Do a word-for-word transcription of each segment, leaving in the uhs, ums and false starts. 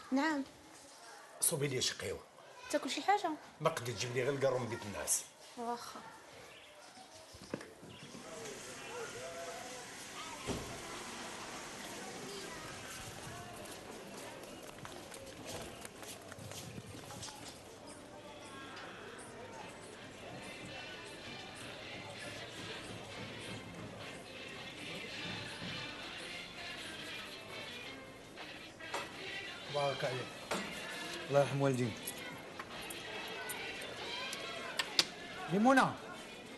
نعم. صوبي لي شي قهوه. تاكل شي حاجه؟ ما قدرت تجيب لي غير الكروم ديال الناس. واخا. بارك عليك. الله يرحم والديك. ليمونه.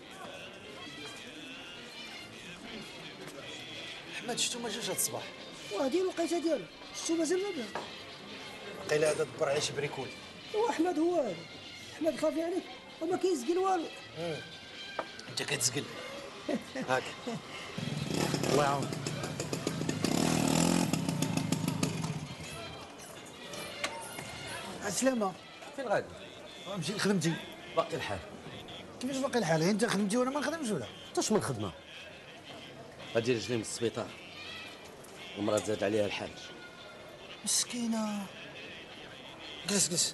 احمد شفتو ما جاش هاد الصباح. وهادي الوقيته ديالو شفتو مازال ما بان. قيل هذا دبر عليه شي بريكول. هو احمد هو هذا. احمد خافي عليك وما كيزقل والو. انت كتزقل. هاك. الله يعاونك. السلامة. فين غادي؟ غنمشي لخدمتي. باقي الحال. كيفاش باقي الحال؟ انت خدمتي وانا ما نخدمش ولا؟ تاش من خدمه. غادي رجلي من السبيطار. المراه زاد عليها الحال. مسكينة. جلس جلس.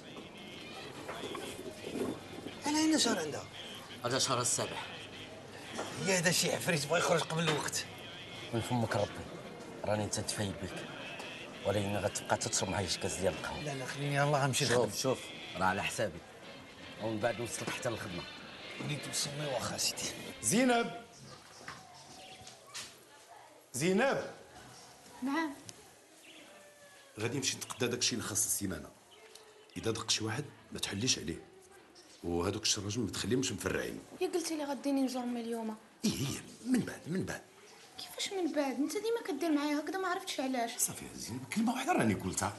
على أين شهر عندها؟ هذا شهر السابع. هي هذا شي عفريت بغا يخرج قبل الوقت. من فمك ربي راني انت تفايل بك، ولكن غتبقى تشرب معايا شي كاس ديال القهوه. لا لا خليني الله غنمشي نخدم. شوف شوف راه على حسابي، ومن بعد نوصلك حتى للخدمه. وليت مسمي واخا سيدي. زينب زينب نعم. غادي نمشي نتقدا داك الشيء اللي خاص السيمانه. اذا دق شي واحد ما تحليش عليه، وهذوك الشراجم ما تخليهمش مفرعين. يا قلتي لي غديني نزور امي اليوم. ايه ايه من بعد من بعد. كيفاش من بعد؟ انت ديما كدير معايا هكذا، ما عرفتش علاش. صافي يا زينب كلمه واحده راني قلتها.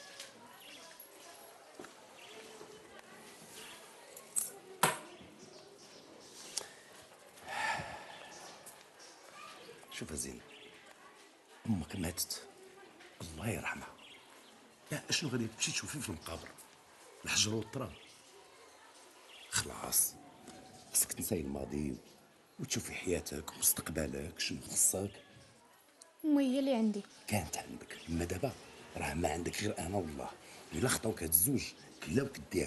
شوف يا زينب، امك ماتت الله يرحمها. لا اشنو غادي تمشي تشوفي في المقابر؟ الحجر والتراب. خلاص خصك تنساي الماضي وتشوفي حياتك ومستقبلك شنو خصك. امي هي اللي عندي. كانت عندك، اما دابا راه ما عندك غير انا والله. الا خطاوك هاد الزوج كلا وكدير.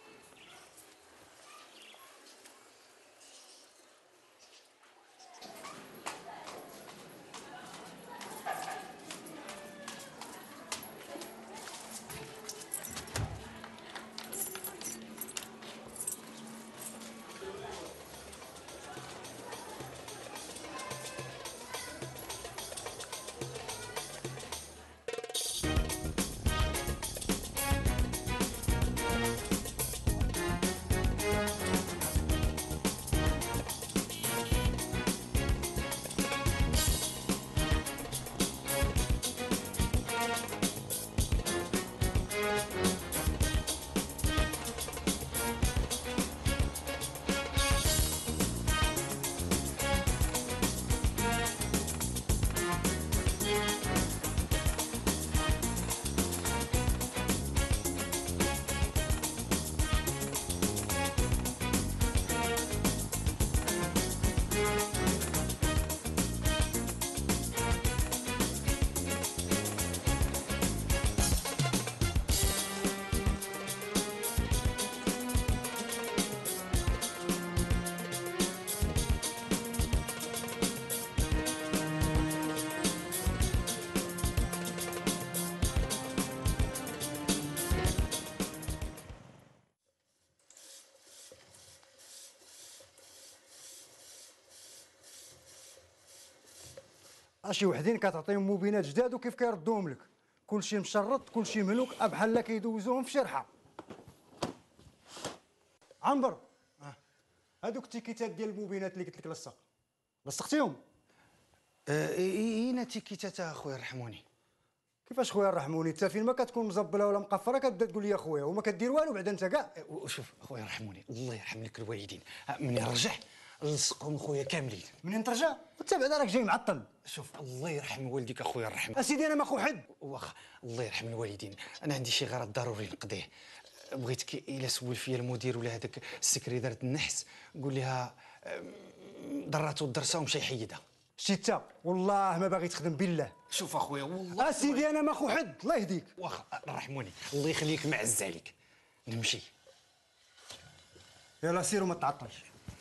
شي وحدين كتعطيهم مبينات جداد وكيف كيردوهم لك، كلشي مشرط كلشي مهلوك بحال كيدوزوهم في شرحه. عنبر اه هادوك التيكيتات ديال المبينات اللي قلت لك لصق لصقتيهم؟ اين تيكيتات اخويا رحموني. كيفاش خويا رحموني؟ انت فين ما كتكون مزبله ولا مقفره كتبدا تقول لي خويا وما كدير والو بعدا انت كاع. شوف اخويا رحموني الله يرحم لك الوالدين، منين رجع لصقهم خويا كاملين. منين ترجع؟ وانت بعدا راك جاي معطل. شوف الله يرحم والديك اخويا الرحم. اسيدي انا ما خو حد. واخا الله يرحم الوالدين، انا عندي شي غرض ضروري نقضيه. بغيتك الا سول فيا المدير ولا هذاك السكري دارت النحس قول لها ضراتو الدرسه ومشى يحيدها. شتي انت والله ما باغي تخدم بالله. شوف اخويا والله اسيدي انا ما خو حد الله يهديك. واخا رحموني الله يخليك معز عليك نمشي. يلا سير وما تعطلش.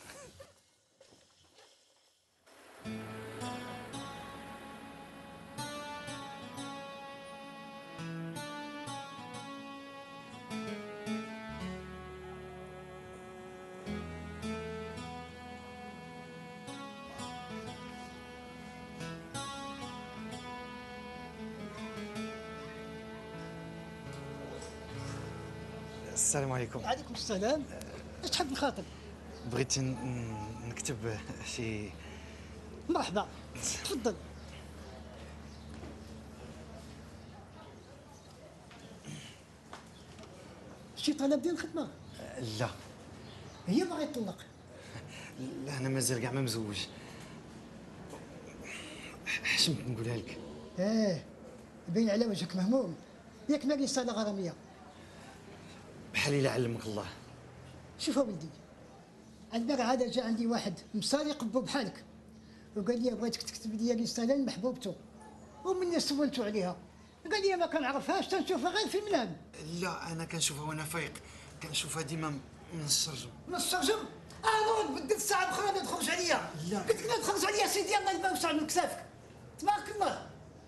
السلام عليكم. عليكم السلام. اش تحب الخاطر؟ بغيت ن- نكتب شي. مرحبا، تفضل. شي طلب ديال الخدمه؟ لا هي باغي تطلق. لا انا مازال كاع ما مزوج. حشمت نقولها لك. اه باين على وجهك مهموم، ياك ما رساله غراميه. بحال الا علمك الله. شوف ولدي، عندنا عادة جا عندي واحد مصاري قبو بحالك وقال لي بغيتك تكتب لي رسالة لمحبوبته، ومني سولتو عليها قال لي ما كنعرفهاش تنشوفها غير في المنام. لا انا كنشوفها وانا فايق، كنشوفها ديما من السرجم. من السرجم؟ اه نوض بدلت الساعة بخرى ما تخرج عليا. لا. قلت لك لا تخرج عليا سيدي، الله يبارك وسع من كتافك. تبارك الله.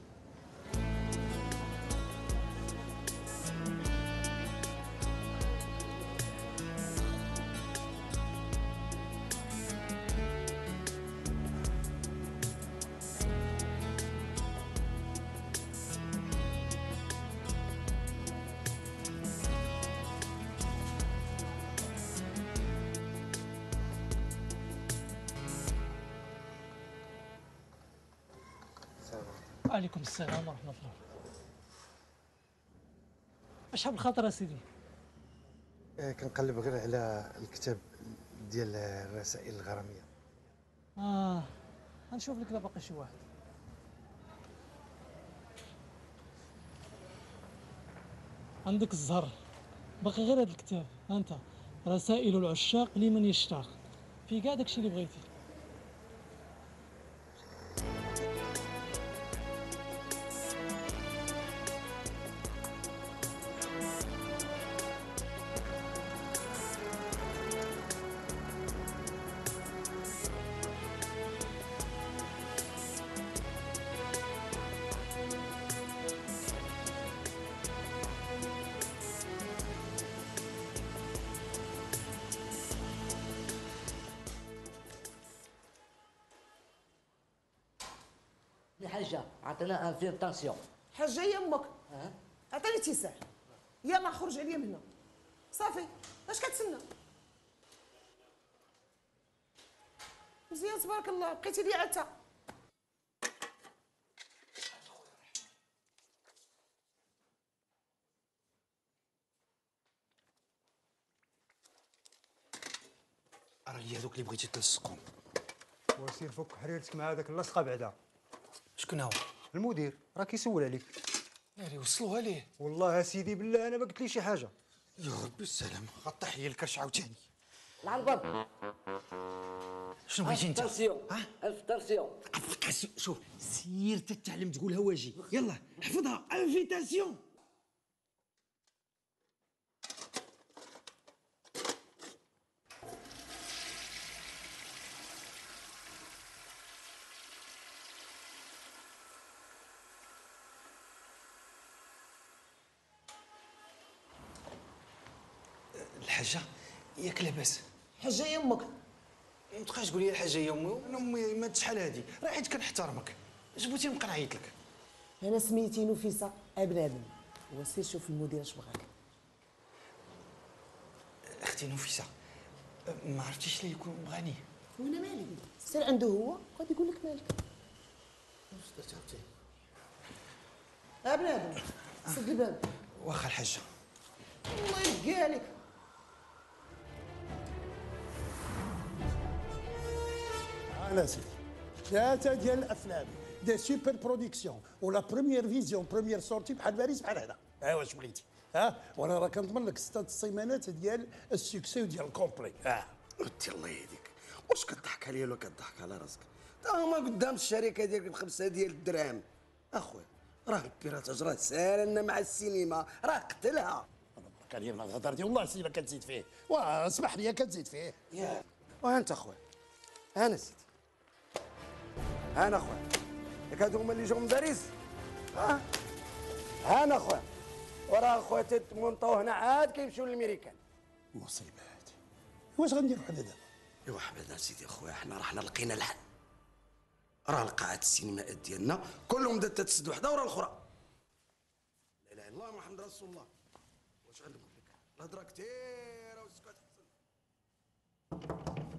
وعليكم السلام ورحمة الله. اش حاب الخاطر اسيدي؟ كنقلب غير على الكتاب ديال الرسائل الغراميه. اه غنشوف لك الا باقي شي واحد. عندك الزهر، باقي غير هذا الكتاب، ها انت رسائل العشاق لمن يشتاق، في كاع داكشي اللي بغيتي. الحاجة عطينا ان فير تانسيون. حاجه يمك عطيني تيساع، يلا خرج عليا من هنا صافي. اش كتسنى؟ مزيان تبارك الله، بقيتي لي عتا. راه هي هذوك اللي بغيتي تلصقهم. وسير فك حريرتك مع هذاك اللصقه بعدا. شكون هو؟ المدير راه كيسول عليك. ناري وصلوها ليه. والله سيدي بالله انا ما قلت لي شي حاجه. يا ربي السلام، غطيح لي الكرش عاوتاني. العنبر شنو بغيتي انت؟ تانسيون ها؟ الف تانسيون. شوف سير تتعلم تقولها واجي، يلا حفظها انفيتاسيون. الحاجة ياك لاباس؟ حاجه يمك ما تبقاش تقول لي الحاجة هي امي، انا امي ما شحال هادي، راه حيت كنحترمك، اش بغيتي نبقى نعيط لك؟ انا سميتي نفيسه ابنادم، وسير شوف المدير اش بغاك. اختي نفيسة، ما عرفتيش ليه يكون بغاني؟ وانا مالي، سير عنده هو غادي يقول لك مالك. واش درت عرفتي؟ ابنادم سد الباب. واخا الحاجة. الله يبقى لك. انا سيدي ثلاثه ديال الافلام دي سوبر برودكسيون، ولا بروميير فيزيون بروميير سورتي بحال باريس بحال هذا. ها واش بغيتي؟ ها وانا راه كنضمن لك ستة السيمانات ديال السكسي وديال الكومبلي. ها ودي الله يهديك، واش كضحك عليا ولا كضحك على راسك؟ هما قدام الشركه ديالك بخمسه ديال الدراهم. اخويا راه البيراتاج راه سالنا مع السينما، راه قتلها. كان هي الهضر ديال والله سيدي ما كتزيد فيه، واه اسمح لي كتزيد فيه. ياك وها انت اخويا، انا سيدي انا اخويا، ياك هادو هما اللي جاو من باريس. ها ها انا اخويا، وراه اخويا تمونطو هنا عاد كيمشيو للميريكان. مصيبه هادي، واش غنديرو حنا دابا؟ ايوا حبيبنا سيدي اخويا، حنا رحنا لقينا الحل. راه القاعات السينمائيات ديالنا كلهم بدات تتسد وحده ورا الاخرى. لا اله الا الله محمد رسول الله. واش غنقول لك؟ الهضره كثيره والسكات حسن.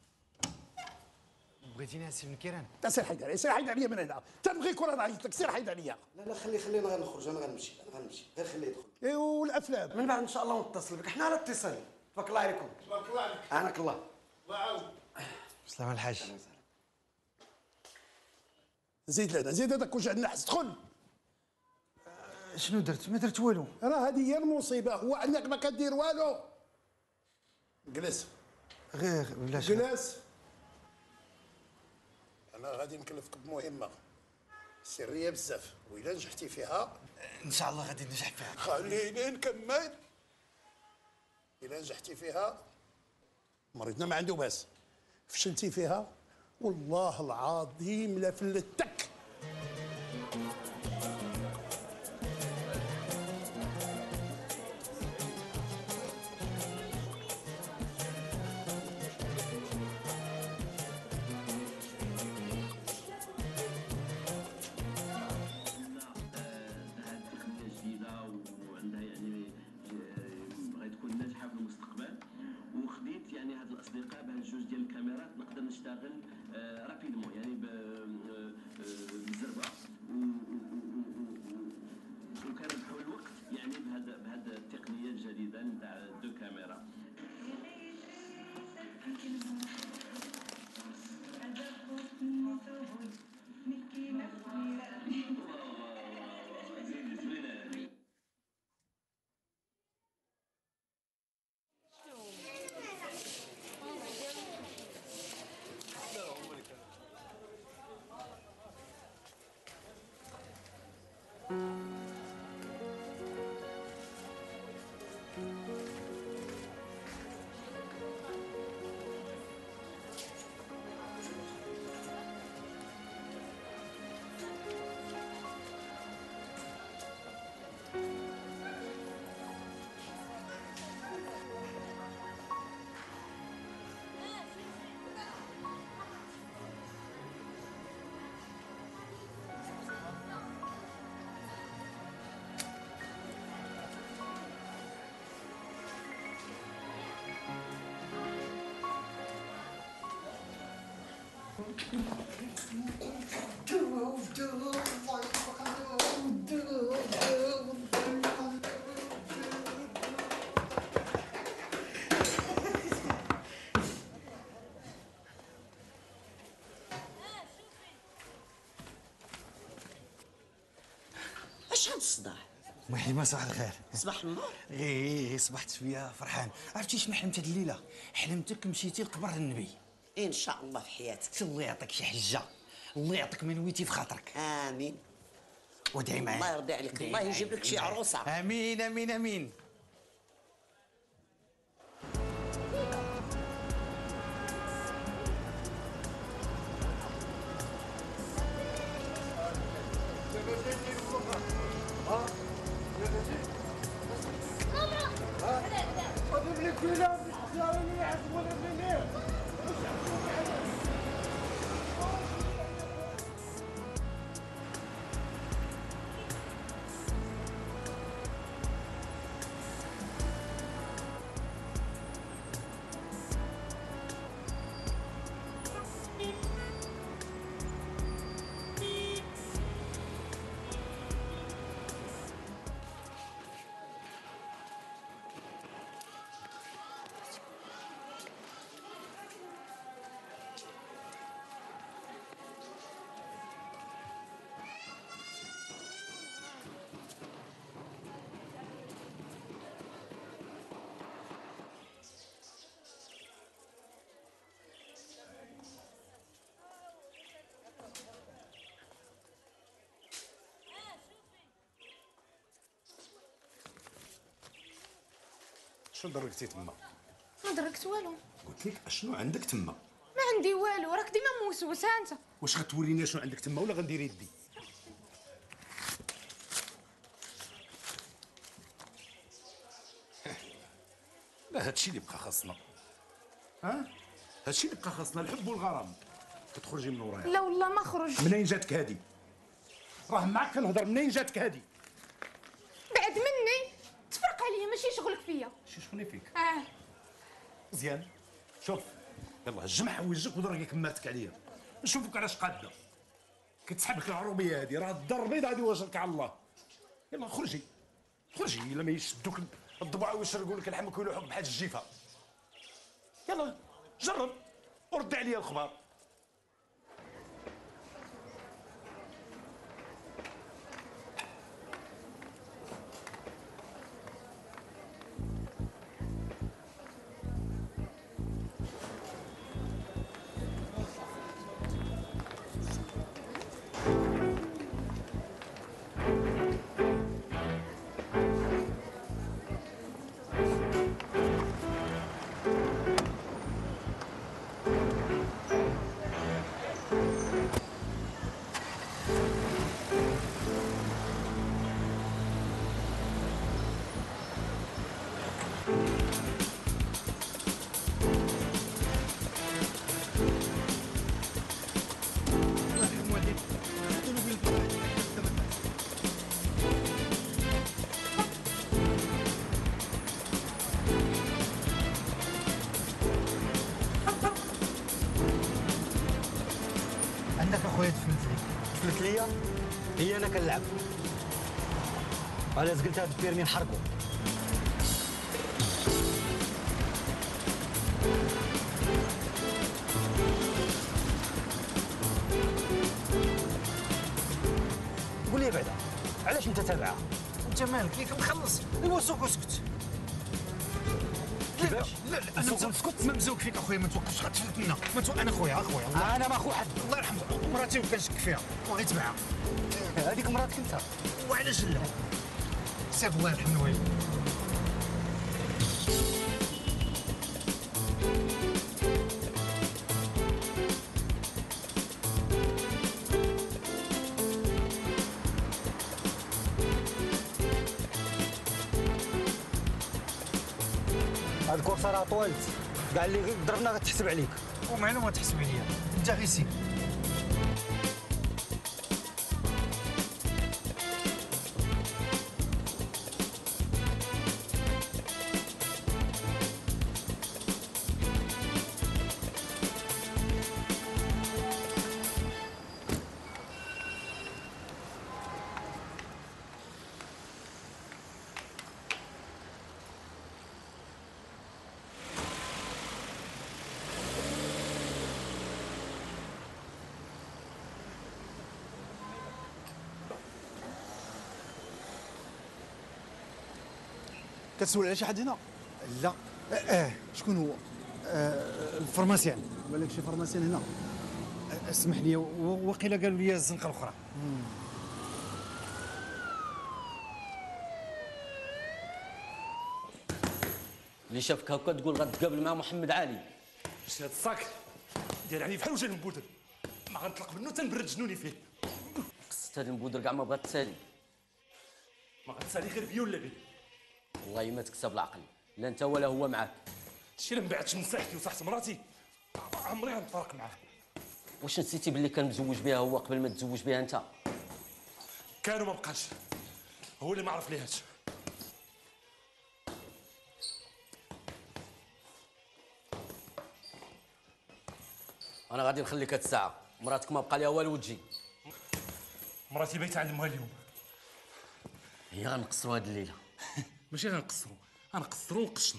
بغيتيني اسير من كيران؟ انت سير حيد عليا، سير حيد عليا من هنا، تنبغيك ولا نعيط لك، سير حيد عليا. لا لا خلي خلي انا غنخرج، انا غنمشي انا غنمشي، غير خليه يدخل. اي والافلام من بعد ان شاء الله نتصل بك، حنا على اتصال. تبارك الله عليكم. تبارك الله عليك. عنك الله. الله يعاود. سلام الحاج. زيد لنا، زيد هذاك وجع النحس، دخل. شنو درت؟ ما درت والو. راه هذه هي المصيبه، هو انك ما كدير والو. جلس. غير بلاش. جلس. انا غادي نكلفك بمهمه سريه بزاف، وإلا نجحتي فيها ان شاء الله غادي ننجح فيها. خليني نكمل. إلا نجحتي فيها مريضنا ما عنده باس، فشلتي فيها والله العظيم لا فلتك. وخديت يعني هاد الاصدقاء بهاد الجوج ديال الكاميرات نقدر نشتغل آه رابيدمون يعني بالزربه وكنربحوا الوقت يعني بهاد بهاد التقنيه الجديده نتاع دو كاميرا. اش هاد الصداع؟ محيمه صباح الخير. صباح النور. غير صبحت شويه فرحان. عرفتي شنو حلمت هاد الليله؟ حلمتك مشيتي لقبر النبي. ان شاء الله في حياتك. الله يعطيك شي حجه، الله يعطيك ما نويتي في خاطرك. امين. ودعي معايا. الله يرضي عليك، الله يجيب لك شي عروسه. امين امين امين. شنو دركتي تما؟ ما دركت والو. قلت لك اشنو عندك تما؟ ما عندي والو، راك ديما موسوسه انت. واش غتوريني شنو عندك تما ولا غندير يدي؟ لا هادشي اللي بقى خاصنا. ها؟ هادشي اللي بقى خاصنا، الحب والغرام. كتخرجي من ورايا. لا والله ما خرج. منين جاتك هادي؟ راه معاك كنهضر، منين جاتك هادي؟ بعد مني تفرق عليا، ماشي شغلك فيا. شي شغلي فيك. اه مزيان. شوف يلاه جمع وجهك ودرك كماتك عليا. نشوفك علاش قاده. كتسحب لك العروبيه هادي، راه الدار البيضاء هادي واجرك على الله. يلاه خرجي خرجي الا ما يشدوك الضبع ويشرقوا لك لحمك ويلوحوك بحال الجيفه. يلا جرب ورد عليا الخبار. عندك اخويا تفلت لي تفلت ليا هي انا كنلعب على زقلت هاد البيرمي نحرقو. قول لي بعدا علاش انت تابعها؟ انت مالك ياك مخلص؟ ايوا سوق وسكت. كيفاش؟ لا لا انا مسكت ممزوق فيك اخويا، ما توقفش غتفلت منا. ما تو... انا خويا اخويا الله. انا ما اخو حد. الله يرحم مراتي وكنشك فيها وغيت معاها. هذيك مراتك انت. وعلاش لا؟ سيف الله يرحم الوالد. هاد الكورسه راه طولت، كاع اللي ضربنا غتحسب عليك. ومعلوم ما تحسب عليا، انت غير سير. كتسول على شي حد هنا؟ لا. اه شكون هو؟ آه الفرماسيان. بالك شي فرماسيان هنا؟ أه اسمح لي وقيلا قالوا لي الزنقه الاخرى. اللي شافك هكا تقول غتقابل مع محمد علي. شتي هاد الصاك داير عليه بحال وجه المبودر، ما غنطلق منه تنبرد جنوني فيه. قصت هاد المبودر كاع ما بغات تسالي. ما غتسالي غير بيا ولا بيه؟ والله ما تكسب العقل، لا انت ولا هو معاك. هادشي اللي من بعدش من صحتي وصحت مراتي عمري غنتفارق معاه. واش نسيتي باللي كان مزوج بها هو قبل ما تزوج بها انت؟ كانوا ما بقاش، هو اللي ما عرف ليهاش. انا غادي نخليك هاد الساعه، مراتك ما بقى ليها والو تجي. مراتي بايته عند امها اليوم. هي غنقصروا هاد الليله. ماشي غنقصروا، غنقصروا ونقشروا.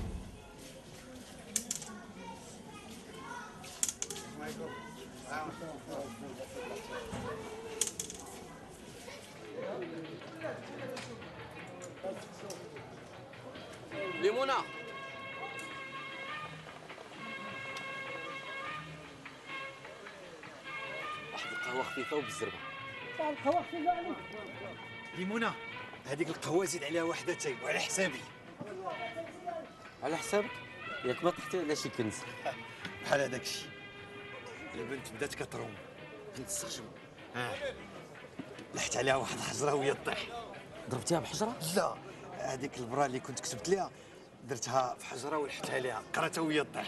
ليمونه واحد القهوه خفيفه وبالزربه. القهوه خفيفه عليك. ليمونه هذيك القهوه زيد عليها واحده تاي وعلى حسابي. على حسابك ياك ما طحتي على شي كنز بحال هذاك الشيء. البنت بدات كتروم كنت تستخدم اه لحت عليها واحد الحجره وهي طيح. ضربتيها بحجره؟ لا، هذيك البرا اللي كنت كتبت ليها درتها في حجره ولحتها عليها قراتها وهي طيح.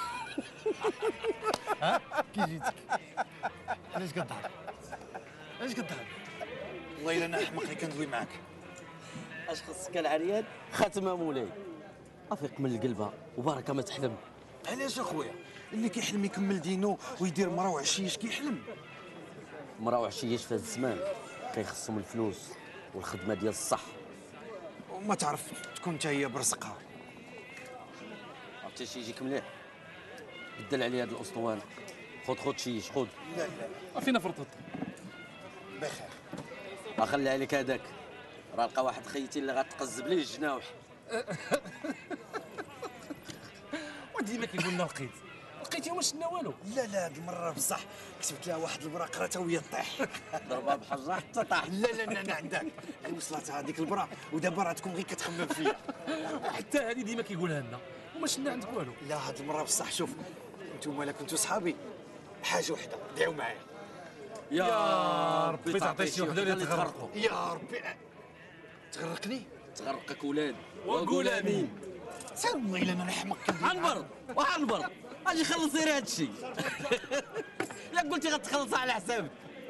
ها كي جيتك؟ علاش كضحك؟ علاش كضحك؟ والله الا انا احمق اللي كندوي معاك. اش خصك العريان؟ خاتمه مولاي، افيق من القلبه وبركه ما تحلم. علاش اخويا؟ اللي كيحلم يكمل دينو ويدير مرا وعشيش كيحلم. مرا وعشيش في هذا الزمان كيخصهم الفلوس والخدمه ديال الصح، وما تعرف تكون حتى هي برزقها. عرفتي شي يجيك مليح؟ بدل عليه هاد الاسطوانه. خذ خذ شيش خذ. لا لا فينا فرطت بخير. اخلي عليك هذاك، راه لقى واحد خيتي اللي غتقزب ليه الجناوح. وديما كيقول لنا لقيت لقيتي وما شفنا والو. لا لا هاد المره بصح كتبت لها واحد البرا قراتها وهي طيح. ضربها بحجره حتى طاح. لا لا لا انا عندك اللي وصلتها هذيك البرا ودابا راه تكون غير كتخمم فيا. حتى هذه ديما كيقولها لنا وما شفنا عندك والو. لا هاد المره بصح شوف نتوما الا كنتو صحابي حاجه وحده دعيو معايا. يا ربي تعطي شي وحده اللي تغرقوا. يا ربي تغرقني تغرقك ولاد وقول امين. والله الا انا حمق. عنبر وعنبر اجي خلصي لي هاد الشيء. لا قلتي غتخلصها على حسابك.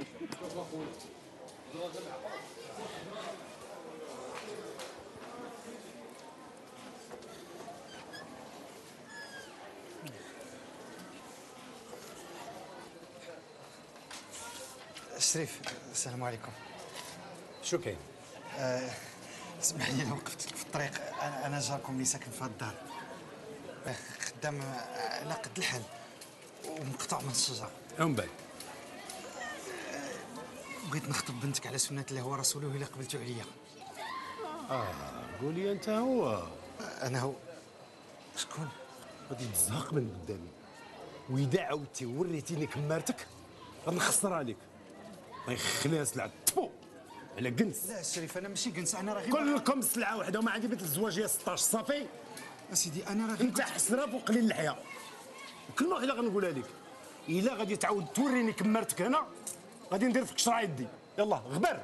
شريف السلام عليكم. شو كاين؟ آه اسمح لي لو وقفت لك في الطريق. انا انا جاركم اللي ساكن في هاد الدار، آه، خدام آه، على قد الحال ومقطوع من الشجره. ومن بعد بغيت نخطب بنتك على سنة الله ورسوله الا قبلتوا عليا. اه قول لي انت هو. آه، انا هو. شكون؟ غادي تزهق من قدامي، واذا عاودتي وريتيني كمارتك غنخسر عليك. الله يخليها سلعه تفو على قنص. لا شريف انا ماشي قنص، انا راه غير كلكم سلعه واحده وما عندي بنت الزواجيه ستطاش صافي. اسيدي انا راه انت حسرف وقليل اللحيه. كلمه واحده غنقولها لك، الا غادي تعاود توريني كمارتك هنا غادي ندير فيك شرع يدي. يلا غبر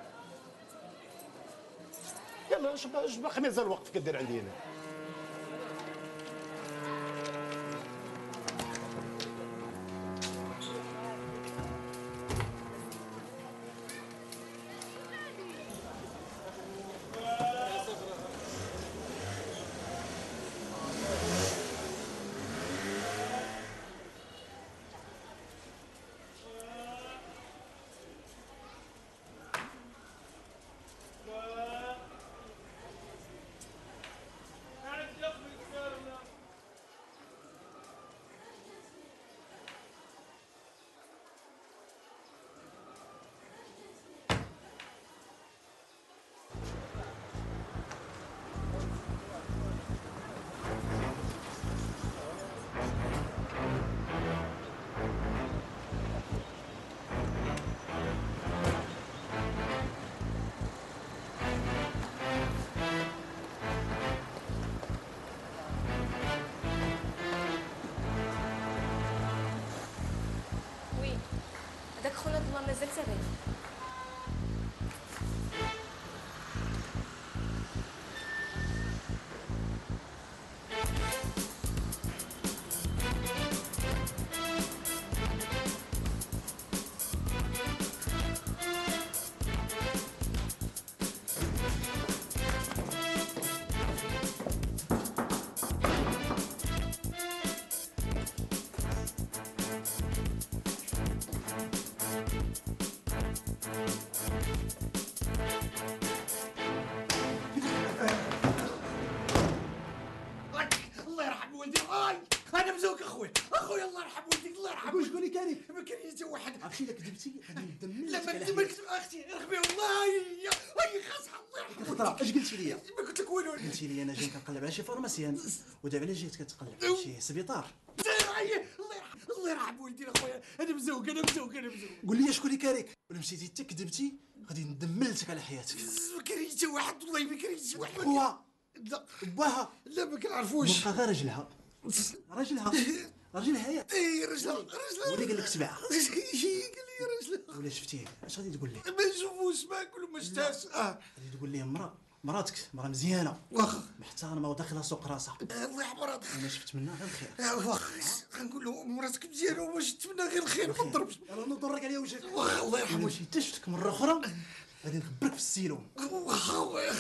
يلا. اش باقي مازال الوقت كدير عندي هنا؟ وي هذاك خونا الله مازال سابق. الله يرحم والدي. هاي انا مزوق اخويا اخويا الله يرحم والديك الله يرحم. قول شكون اللي كاري؟ ما كان يجي واحد. عرفتي الا كذبتي غادي ندمر. لا ما ما كتب اختي رغبي والله هي هي خاصها الله يرحم. خطره اش قلتي لي؟ ما قلت لك والو. قلتي لي انا جاي كنقلب على شي فارماسيان ودابا علاش جيت كتقلب على شي سبيطار؟ الله يرحم الله يرحم والدي اخويا انا مزوق انا مزوق انا مزوق. قول لي شكون اللي كاريك؟ ولا مشيتي حتى كذبتي غادي ندملتك على حياتك. ما كان يجي واحد والله ما كان يجي واحد. هو لا باها لا ما كنعرفوش بقى غير رجلها رجلها رجلها ياك اي رجلها رجلها ولا قال لك سبعه قال لي رجلها ولا شفتيه اش غادي تقول ليه؟ ما نشوفوش ما نقولوا ما شفتهاش اه غادي تقول ليه مرا مراتك مرا مزيانه واخا محترمه وداخله سوق راسها الله يحفظها انا شفت منها غير الخير واخا غنقول له مراتك مزيانه وما شفت منها غير الخير ما تضربش انا نضرك عليها وجهك واخا الله يرحمه مشيت حتى شفتك مره اخرى غادي نخبرك في السيلون واخا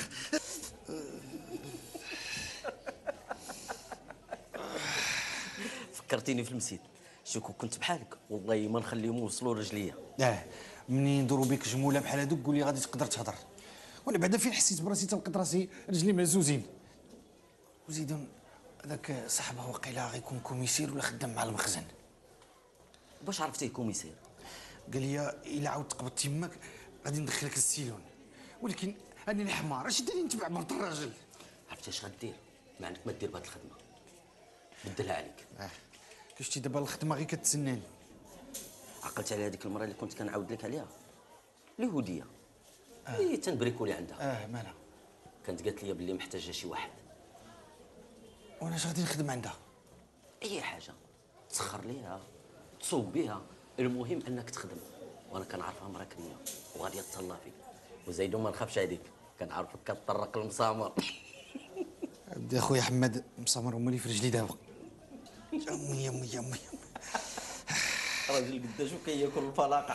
فكرتيني في المسيد شو كون كنت بحالك والله ما نخليهم يوصلوا رجليا. اه منين يدوروا بك جموله بحال هذوك قول لي غادي تقدر تهضر وانا بعدا فين حسيت براسي تنقد راسي رجلي مهزوزين. وزيدون هذاك صاحبها وقيلا غيكون كوميسير ولا خدام مع المخزن. باش عرفتيه كوميسير؟ قال لي الا عاود تقبضت تماك غادي ندخلك للسيلون ولكن انا الحمار اش داني نتبع مرت الراجل. عرفتي اش غدير؟ ما عندك ما دير بهاد الخدمه بدلها عليك. اه شفتي دابا الخدمه غير كتسناني. عقلت على هذيك المراه اللي كنت كنعاود لك عليها اليهوديه اللي آه. تنبريكولي عندها. اه مالها؟ كانت قالت لي باللي محتاجه شي واحد. وانا اش غادي نخدم عندها؟ اي حاجه تسخر ليها تصوب بها المهم انك تخدم وانا كنعرفها مرا كريه وغادي تهلا فيك وزيدو ما نخافش عليك كنعرفك كتطرق المسامر. ودي اخويا حماد مسامر هما اللي في رجلي دابا. امي امي امي راجل قداش كياكل الفلاقه.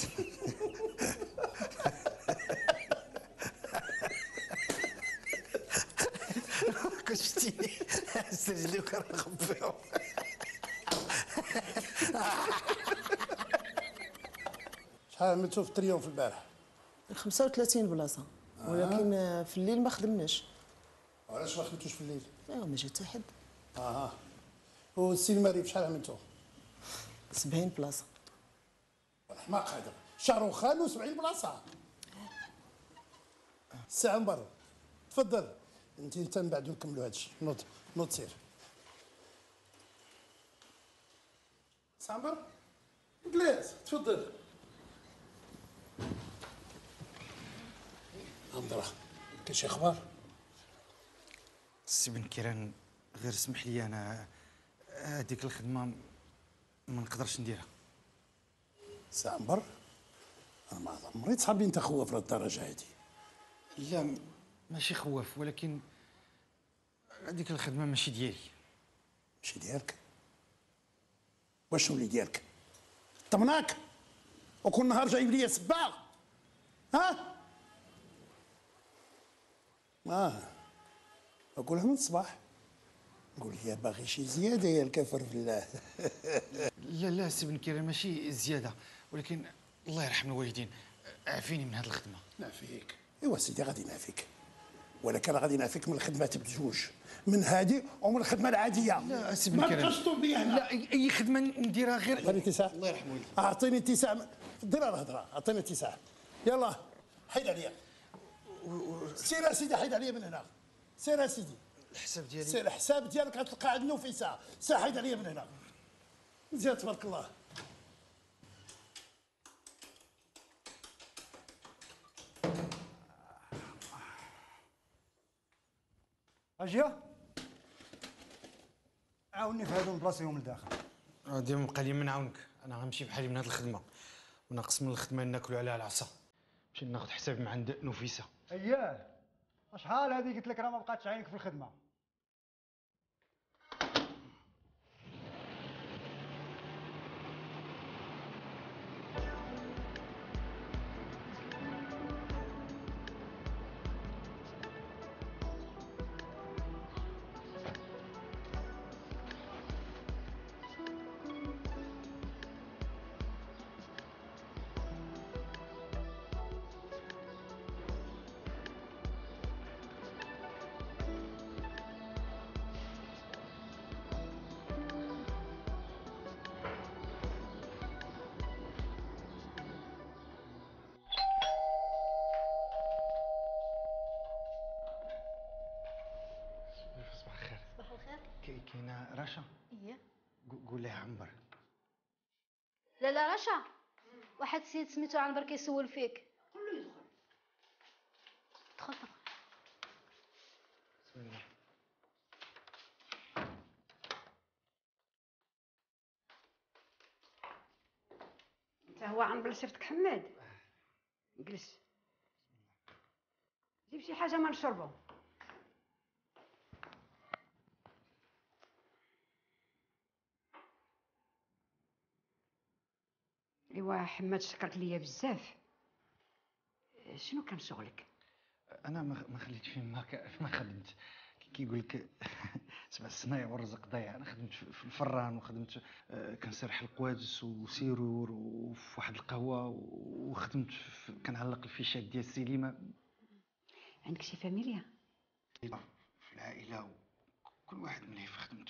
كنت شفتيني هز رجلي وكنرغب فيهم. شحال عملتو في التريومف البارح؟ خمسة وثلاثين بلاصه ولكن في الليل ما خدمناش. علاش ما خدمتوش في الليل؟ ايوا ما جا حتى حد. اها والسينما ريف شحال عملتو؟ سبعين بلاصه. الحماق هذا شاروخان وسبعين بلاصه. الساعه من برا تفضل انت انت من بعد نكملوا هذا الشيء. نوض نوض سير. الساعه من برا جليس تفضل. انظر كاين شي اخبار؟ السي بن كيران غير اسمح لي انا هذيك الخدمه ما نقدرش نديرها. الساعه من برا انا ما عمري تصحابي انت خوف لهالدرجه هذه. لا ماشي خواف ولكن هذيك الخدمه ماشي ديالي. ماشي ديالك؟ واش اللي ديالك؟ طمناك وكل نهار جايب لي سباغ ها؟ اه اقولها من الصباح نقول يا باغي شي زياده يا الكفر بالله. لا لا سي بن كيران ماشي زياده ولكن الله يرحم الوالدين عافيني من هذه الخدمه. نعفيك ايوا سيدي غادي نعفيك ولكن غادي نعفيك من الخدمات بجوج من هذه ومن الخدمه العاديه. لا سي بن ما كيران تقصدوا بيا هنا. لا اي خدمه نديرها غير اعطيني اتساع. الله يرحم والديك. اعطيني اتساع دير الهضره اعطيني اتساع يلا حيد عليا. سير سيدي حيد عليا من هنا. سير سيدي الحساب ديالي سير الحساب ديالك غتلقى عند نفيسه. سير حيد عليا من هنا. مزيان تبارك الله. اجي عاوني في هذو نبلاصيهم لداخل. ديما بقى لي من عاونك انا غنمشي بحالي من هذه الخدمه وناقص من الخدمه ناكلوا عليها العصا. نمشي ناخذ حسابي من عند نفيسه. اييه شحال هذه قلت لك راه ما بقاتش عينك في الخدمه. كاينه رشا. ايه قول لها عنبر. لا لا رشا واحد السيد سميتو عنبر كيسول فيك. قول له يدخل. دخل دخل. بسم الله. قهوه عن بلاصتك حماد؟ جلس، جيب شي حاجه ما نشربو. ايوا حماد شكرك ليا بزاف. شنو كان شغلك؟ انا ما ما خليت فين ما ك- ما خدمت. كي كيقول لك سبع الصنايع والرزق ضايع. انا خدمت في في الفران وخدمت آه، كنسرح القوادس وسيرور وفي واحد القهوه وخدمت في كنعلق الفيشات ديال السينما. عندك شي فاميليا؟ في العائله كل واحد ملهي في خدمته.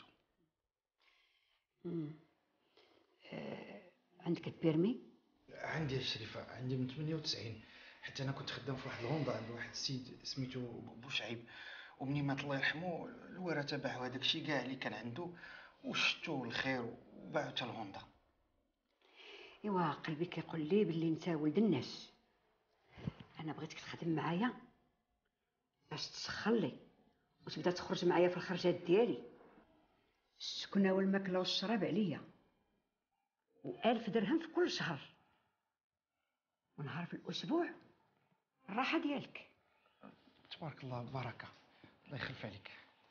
امم آه، عندك البيرمي؟ عندي الشريفه، عندي من ثمانية وتسعين. حتى انا كنت خدام في واحد الغوندا عند واحد السيد سميتو بوشعيب، ومني مات الله يرحمه الورا تبعو هذاك الشيء كاع اللي كان عنده وشتو الخير وباعو حتى الغوندا. ايوا قلبي كيقول لي باللي انت ولد الناس. انا بغيتك تخدم معايا باش تسخر لي وتبدا تخرج معايا في الخرجات ديالي. السكنه والماكله والشراب عليا، وألف درهم في كل شهر، ونهار في الاسبوع الراحه ديالك. تبارك الله البركه، الله يخلف عليك.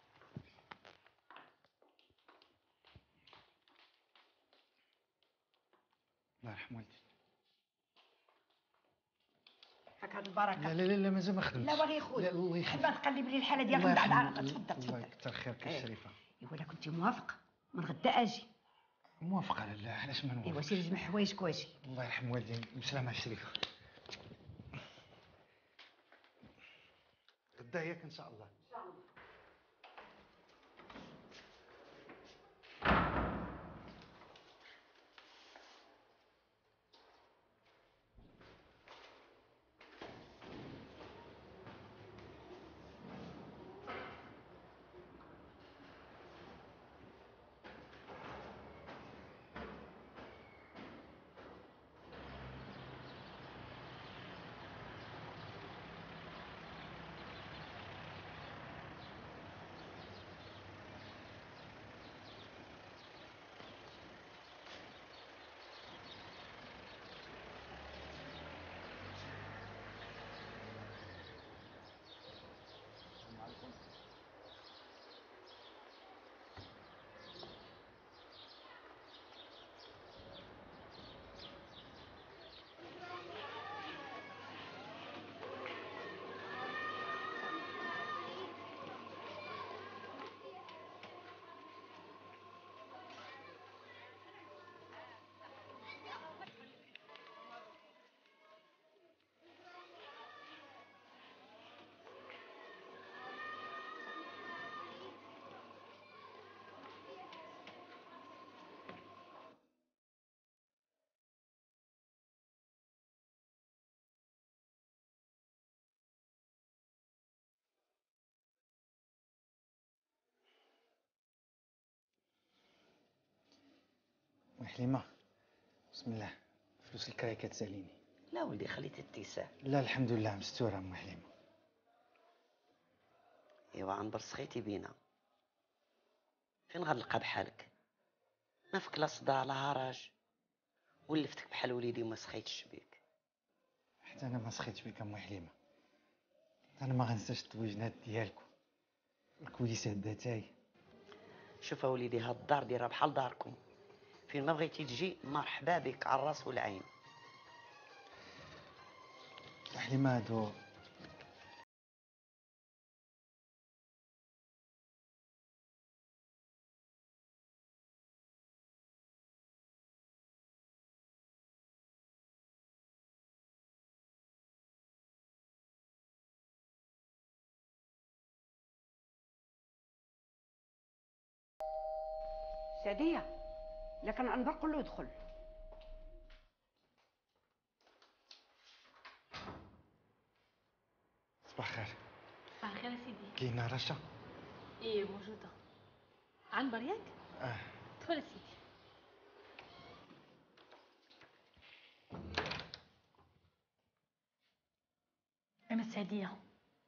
الله يرحم والدي. هاك هاد البركه. لا لا لا مازال ما خدمتش. لا باغي خويا، لا الله يخلف. حابه نقلب لي الحاله ديالك الله من بعد يرحم- عرقه. تفضل الله تفضل. يكثر خيرك إيه. الشريفه. ايوا لا كنتي موافق من غدا اجي. موافق على لا، علاش ما نوافقش؟ ايوا سير جمع حوايجك واجي. الله يرحم والدي. بسلامه الشريفه. غدا ياك ان شاء الله. حليمه بسم الله، فلوس الكراي كتساليني. لا ولدي خليت اتساع. لا الحمد لله مستوره ام حليمه. ايوا عنبر سخيتي بينا، فين غنلقى بحالك؟ ما فيك لا صداع لا هرج، ولفتك بحال وليدي وما سخيتش بيك. حتى انا ما سخيتش بك ام حليمه. انا ما غنساش الطويجنات ديالكم الكويسات داتاي. شوف وليدي هاد الدار ديرها بحال داركم، فين ما بغيتي تجي مرحبا بك على الراس والعين. حليمه هادو سعديه، لكن عنبر قول له يدخل. صباح الخير. صباح الخير يا سيدي. كاينه رشا؟ ايه موجودة. عنبر ياك؟ اه ادخل يا سيدي. أنا سعدية.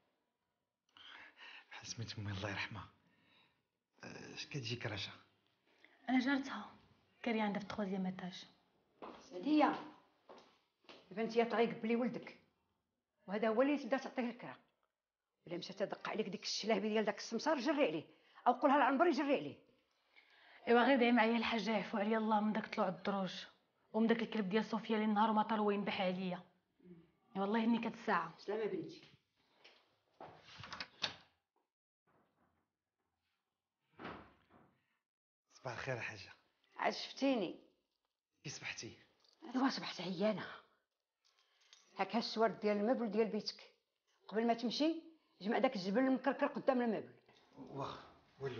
سميت امي الله يرحمها. اش كتجيك رشا؟ أنا جارتها كاري عندها في التخوازيام ايطاج. سعديه بنتي طلعي قبلي ولدك، وهذا هو اللي تبدا تعطيه الكرا. الا مشات تدق عليك ديك الشلهبي ديال داك السمسار جري عليه، او قولها لعنبر يجري عليه. ايوا غير دعي معايا الحاجه يعفو عليا الله من داك طلوع الدروج ومن داك الكلب ديال صوفيا اللي النهار وما طال وينبح عليا. والله اني كتساعه. سلامه بنتي. صباح الخير حاجه. عاد شفتيني كي صبحتي؟ ايوا صبحت عيانه. هاك السوارد ديال المبل ديال بيتك، قبل ما تمشي جمع داك الجبل المكركر قدام المبل. واخا ولو.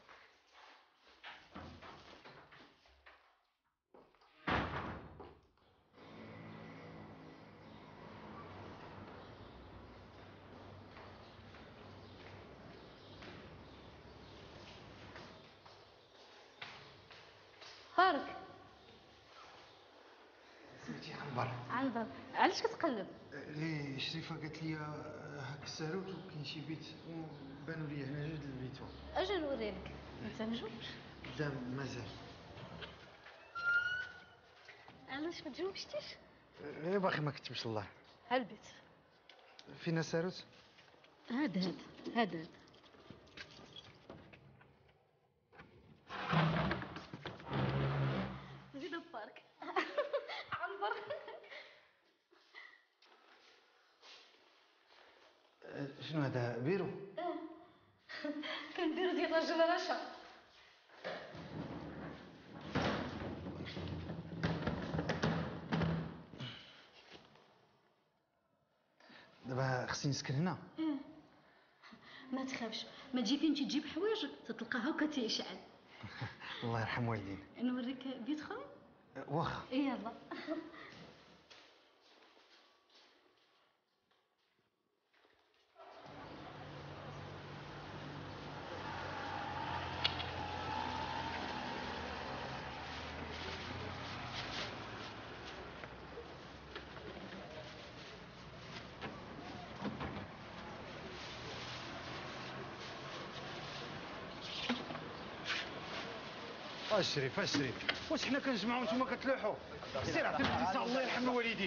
بارك سميتي عنبر. عنبر، علاش كتقلب؟ لي شريفه قالت لي هاك الساروت وكاين شي بيت بانوا لي هنا جوج البيتو. اجي نوريلك. انت نجوج؟ لا مازال. علاش ما تجاوبتيش؟ غير باقي ما كتبش الله. ها البيت. فينا ساروت؟ هذا هذا هذا زيد بارك. عنبر. شنو هذا بيرو؟ كان بيرو ديال راجل رشا. دابا خصني نسكن هنا. ما تخافش، ما تجي فين تجيب حوايجك تتلقاها وكتيشعل. الله يرحم والدينا. نوريك بيت خويا. واخا. يلا. الشريف الشريف واش حنا كنجمعوا وانتم كتلوحوا؟ سير عطي الاتصال الله يرحم الوالدين.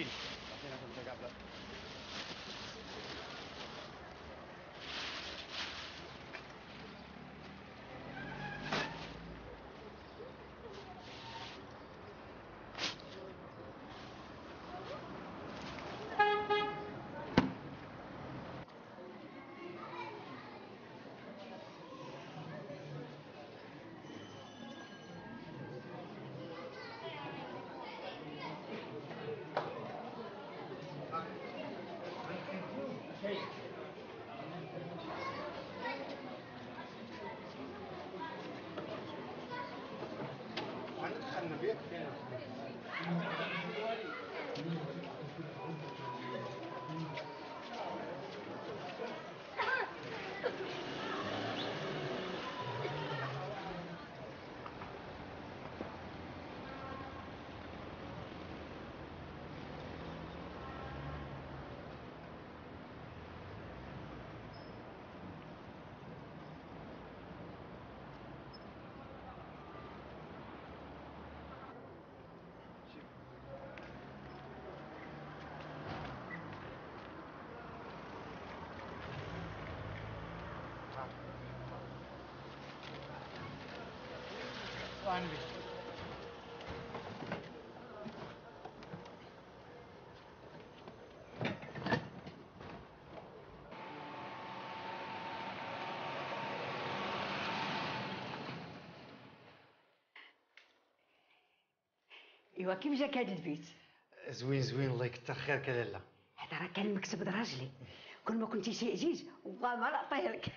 ايوا كيف جاك هذا البيت؟ زوين زوين الله يكثر خيرك لاله. هذا راه كان مكتب راجلي، كل ما كنتي شي عزيز والله ما نعطيه لك.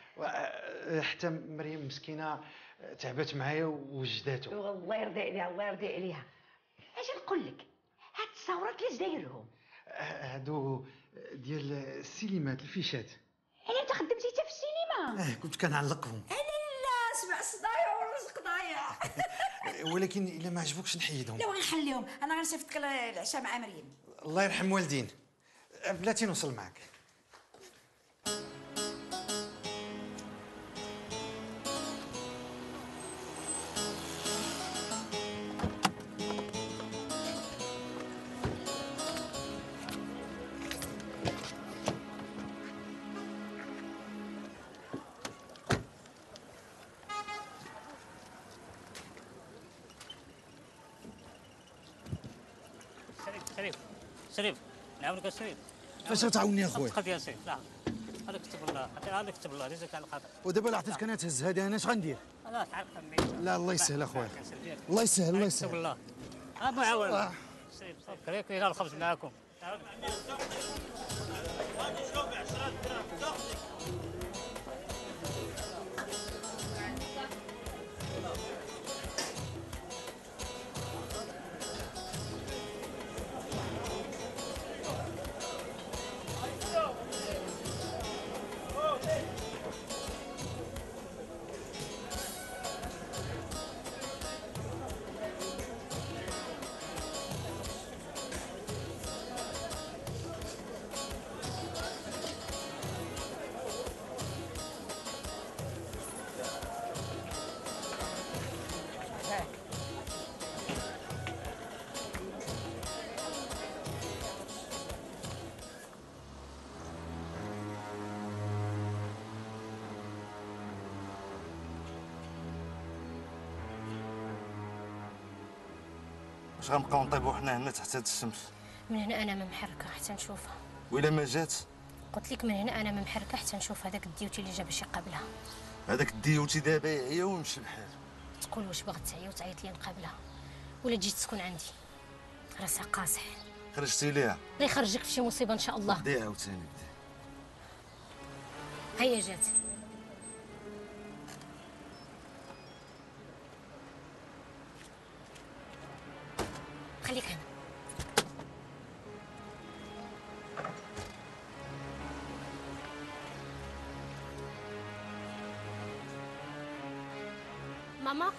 حتى مريم مسكينه تعبت معايا وجداتو. والله يرضي عليها الله يرضي عليها. اجي نقول لك هاد التصاورات اللي دايرهم هادو ديال السينمات الفيشات. انا انت خدمتي حتى في السينما؟ اه كنت كنعلقهم. انا لا سبع صدايع والرزق ضايع. ولكن الا ما عجبوكش نحيدهم. لا غنخليهم، انا غنصيفط لك العشاء مع مريم. الله يرحم والدين. بلاتي نوصل معك. شريف نعاونك شريف. فاش غتعاوني اخويا؟ تقد يا سيدي لا هذا كتب الله هذا كتب الله رزقك على الخاطر. ودابا لا عطيتك انا تهز هذه انا اش غندير؟ لا تعرف خميس. لا الله يسهل اخويا. الله يسهل الله يسهل. كتب الله. ابو عوان. شريف كريك الى الخبز معاكم. واش غنبقاو نطيبو حنا هنا تحت هاد الشمس؟ من هنا انا ما محركه حتى نشوفها. وإلا ما جات؟ قلت لك من هنا انا ما محركه حتى نشوف هذاك الديوتي اللي جا باش يقابلها. هذاك الديوتي دابا يعيا ويمشي بحال. تقول واش باغا تعيا وتعيط لي نقابلها ولا تجي تسكن عندي؟ راسها قاصح. خرجتي ليها؟ الله يخرجك في شي مصيبه ان شاء الله. بدي عاوتاني بدي. هيا جات. خليك هنا. ماما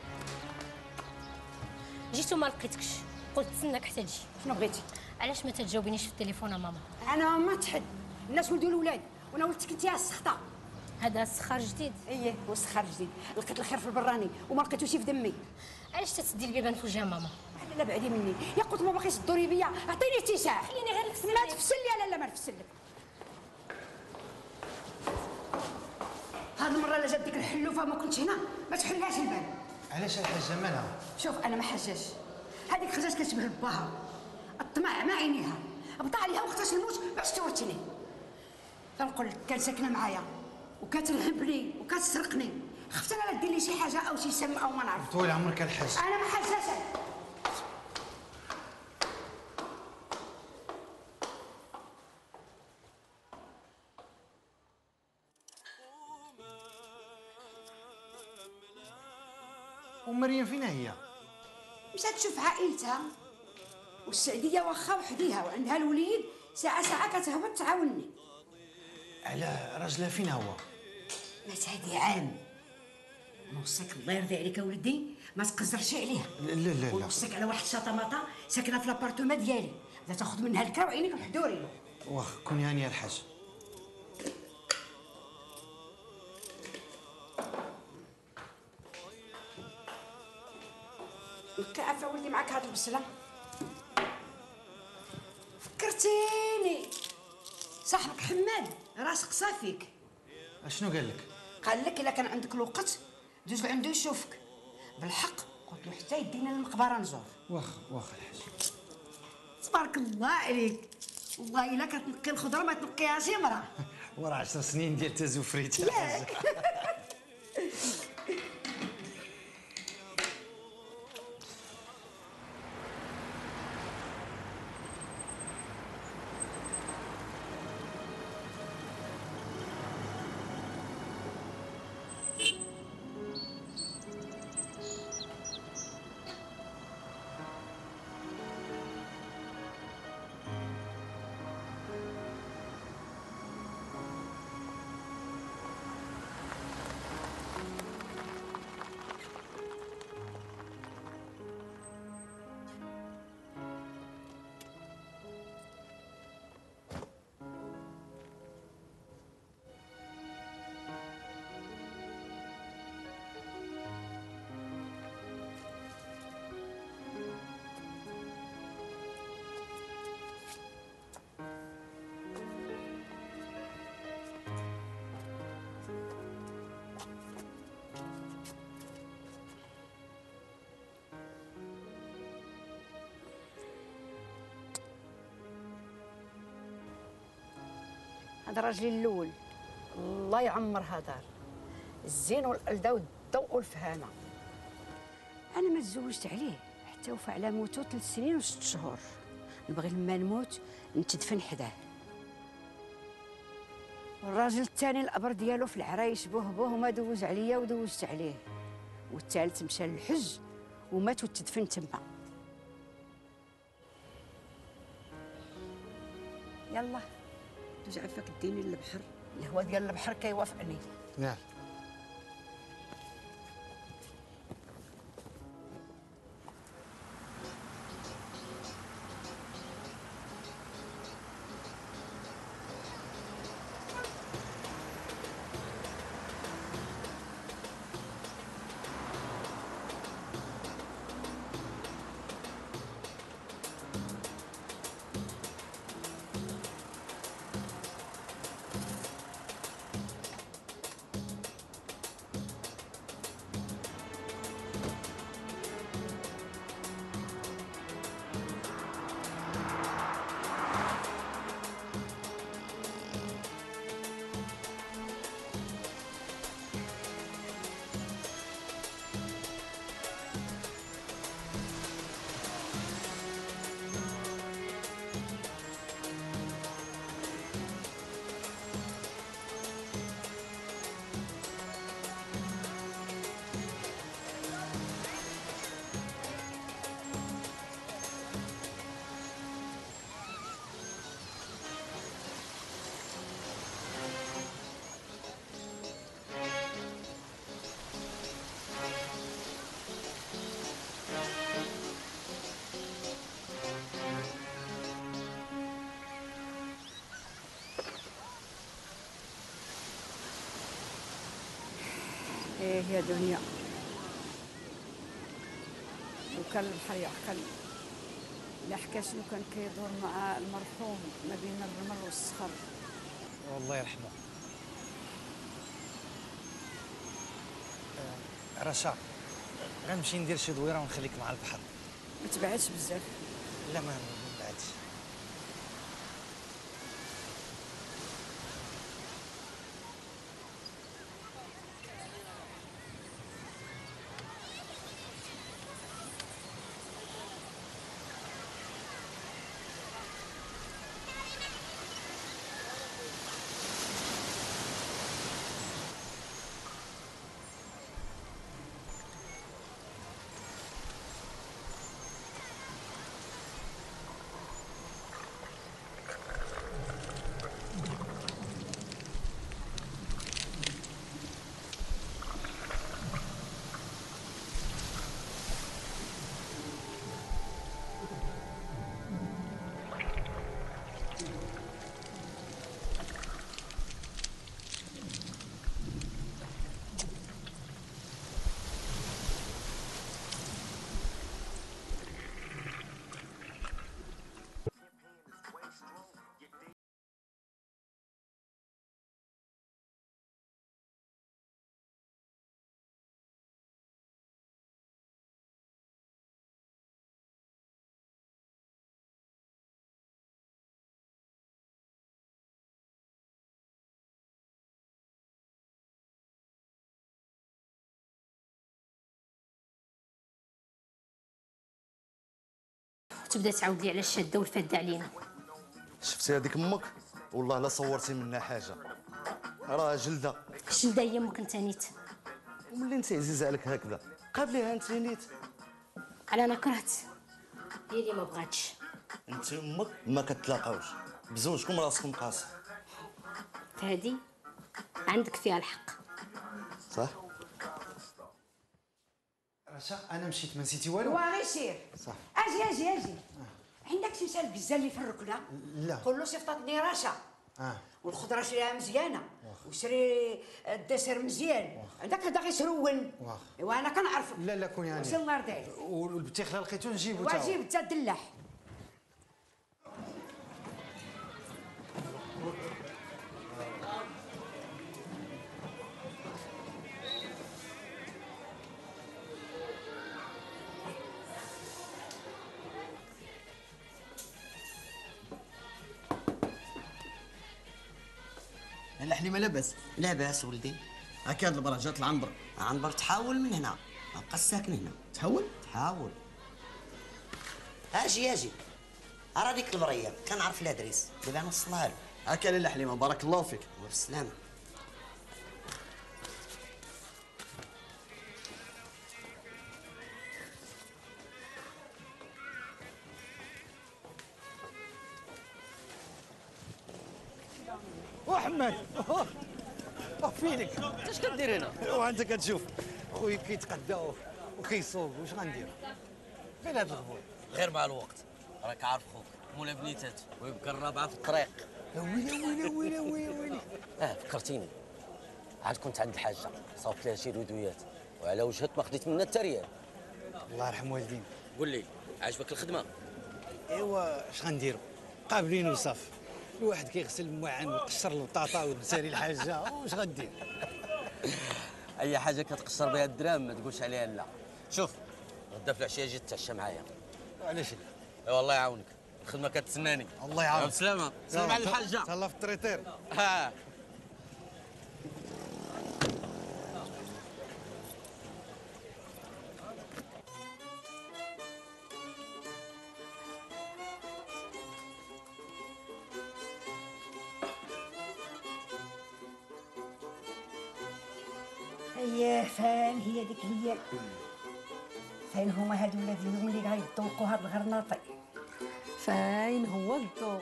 جيت وما لقيتكش، قلت تسناك حتى تجي. شنو بغيتي؟ علاش ما تجاوبينيش في التليفون يا ماما؟ انا ما تحد، الناس ولدوا الولاد وانا ولدتك انت السخطه. هذا السخار جديد؟ اييه هو السخار جديد، لقيت الخير في البراني وما لقيتوش في دمي. علاش تسدي البيبان في وجهها ماما؟ لا بعدي مني، يا قلت ما باغيش تدوري بيا، عطيني اتساع. خليني غير نغسل ما تفسل لي. لا لا ما نفسل لك. هاد المره الا جات ديك الحلوفه ما كنتش هنا ما تحلهاش البال. علاش الحاجه مالها؟ شوف انا ما حاجاش، هذيك خرجات كتشبه باها، الطمع مع عينيها، بطا عليها وقتاش نموت باش تورثني. تنقول لك كان ساكنه معايا وكترهبني وكتسرقني، خفت انا لا دير لي شي حاجه او شي سم او ما نعرف. طول عمرك الحاج. انا ما حاجاش. ومريم فين هي؟ مشات تشوف عائلتها، والسعديه واخا وحديها وعندها الوليد، ساعه ساعه كتهبط تعاونني. على راجلها فين هو؟ مات هادي عام. نوصيك الله يرضي عليك ولدي ما تقزرش عليها. لا لا لا. ونوصيك على واحد الشطماطه ساكنه في لابارتوما ديالي، اذا تاخذ منها الكرا وعينيك محدورين. واخ كوني هانيه الحاج. نقي عافا ولدي معاك هاد البصله. فكرتيني صاحبك حماد راسق صافيك. اشنو قال لك؟ قال لك الا كان عندك الوقت دوز لعندو يشوفك. بالحق قلت له حتى يدينا للمقبره نزور. واخ واخ الحاج. تبارك الله عليك، والله الا كتنقي الخضره ما تنقيهاش امراه. ورا عشر سنين ديال تازوفريت. ياك. هذا راجلي الاول الله يعمرها دار الزين والالده والضوء والفهانه. انا ما تزوجت عليه حتى وفى على موتو ثلاث سنين وست شهور. نبغي لما نموت نتدفن حداه. والراجل الثاني الابر ديالو في العرايش بوه بوه وما دوز عليا ودوزت عليه. والثالث مشى للحج ومات وتدفن تما. يلا دوز عفاك ديني للبحر. الهوا ديال البحر كيوافقني. نعم. ايه يا دنيا لو كان البحر يعقل لا حكى شنو كان كيدور مع المرحوم ما بين الرمل والصخر. والله يرحمه. آه رشا غنمشي ندير شي دويره ونخليك مع البحر. ما تبعدش بزاف. لا ما بعدش. تبدا تعاود لي على الشاده والفاده علينا. شفتي هذيك امك والله لا صورتي منها حاجه راه جلده. الجلده هي امك انت نيت. وملي انت عزيزه عليك هكذا قابليها انت نيت. على انا كرهت هي اللي ما بغاتش. انت امك ما كتلاقاوش بزوجكم راسكم قاص. هادي عندك فيها الحق. صح. رشا انا مشيت ما نسيتي والو. وغير سير. صح. اجي اجي اجي. عندك شي البزه اللي في الركله؟ لا. قول له صيفطتني رشا. اه. والخضره شريها مزيانه وشري الدسر مزيان. عندك هذا غير سرون. واخا. ايوا انا كنعرفك. لا لا كون يعني. وصل النار داير. والبتيخ اللي لقيتو نجيبو تا. واجيب انت الدلاح. حليمه لاباس؟ لاباس ولدي. هكا هاد البرا جات العنبر. عنبر تحاول من هنا، ما بقاش ساكن هنا. تحول؟ تحاول. اجي اجي. راه ديك البريه كنعرف الادريس، دابا نوصلها له. هكا لاله حليمه بارك الله فيك. وبالسلامه. وحمد فينك؟ اش كدير هنا؟ وانت كتشوف خويا كيتقدى وكيصوب، واش غندير؟ فين هاد الغبور؟ غير مع الوقت، راك عارف خوك مولا بنيتات ويبقى الرابعه في الطريق. ويلي ويلي ويلي ويلي ويلي. اه فكرتيني، عاد كنت عند الحاجه صاوبت لها شي رودويات وعلى وجهك ما خديت منها حتى ريال. الله يرحم والدين. قول لي عجبك الخدمه؟ ايوا اش غنديروا؟ قابلين وصافي. الواحد كيغسل المعن ويقشر البطاطا وتسالي الحاجه، واش غدير؟ اي حاجه كتقشر بها الدراهم ما تقولش عليها لا. شوف غدا في العشيه جي تتعشى معايا. علاش لا؟ اي والله يعاونك، الخدمه كتسناني. الله يعاونك. بسلامه. سلام على الحاجه. تهلا في الطريطير. ها اييه فين هي ديك هي؟ فين هما هادو ولاد اليوم اللي غيذوقوا هاد الغرناطي؟ فين هو الذوق؟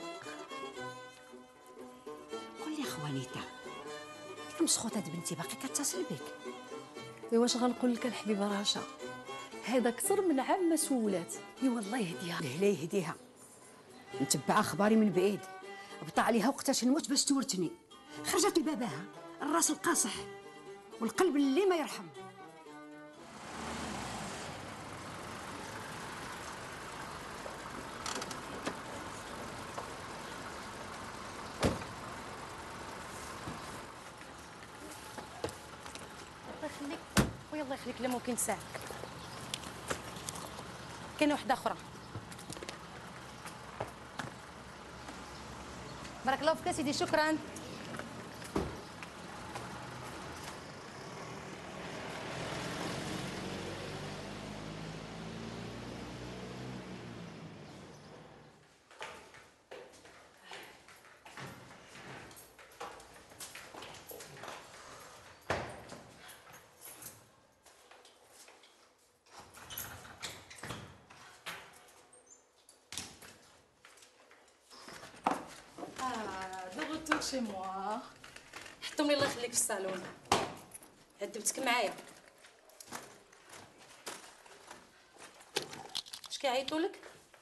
قول لي خوانيتا، ديك مسخوطه بنتي باقي كتصل بك؟ ايوا واش غنقول لك الحبيبه رشا، هذا كثر من عام ما سولات. ايوا الله يهديها. لا يهديها. نتبع اخباري من بعيد، بطا عليها وقتاش نموت باش تورثني. خرجت لباباها الراس القاصح والقلب اللي ما يرحم. الله يخليك خويا، الله يخليك. لا ممكن ساعه كاينه وحده اخرى. بارك الله فيك سيدي، شكرا. رetour chez moi. حطومي الله يخليك في الصالون. هدبتك معايا. اش كيعيطوا لك؟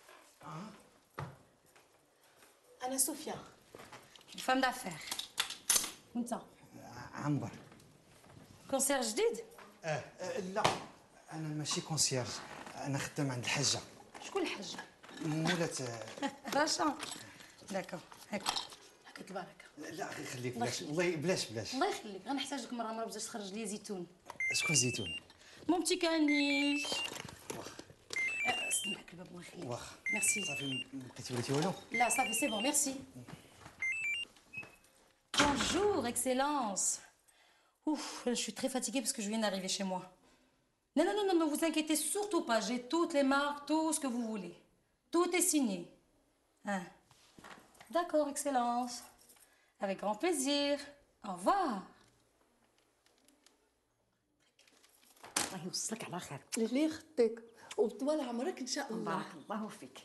انا صوفيا فام دافير. وانت؟ عنبر. كونسير جديد؟ اه آه، لا انا ماشي كونسيرج، انا خدام عند الحاجه. شكون الحاجه؟ مولات رشا. داكور هاك هاك البركه. لا غير خليك بلاش، والله بلاش بلاش. الله يخليك، غنحتاجك مره مره باش تخرج لي زيتون. شكون زيتون؟ مون بتي كانيش. سمعك الباب الله يخليك. واخا ميرسي. صافي ما بقيتي وليتي والو؟ لا صافي سي بون ميرسي. Bonjour, Excellence. Ouf, je suis très fatiguée parce que je viens d'arriver chez moi. Non, non, non, non, ne vous inquiétez surtout pas. J'ai toutes les marques, tout ce que vous voulez. Tout est signé. Hein. D'accord, Excellence. Avec grand plaisir. Au revoir. الله يوصلك على خير. اللي يخطيك وطوال عمرك ان شاء الله. بارك الله فيك.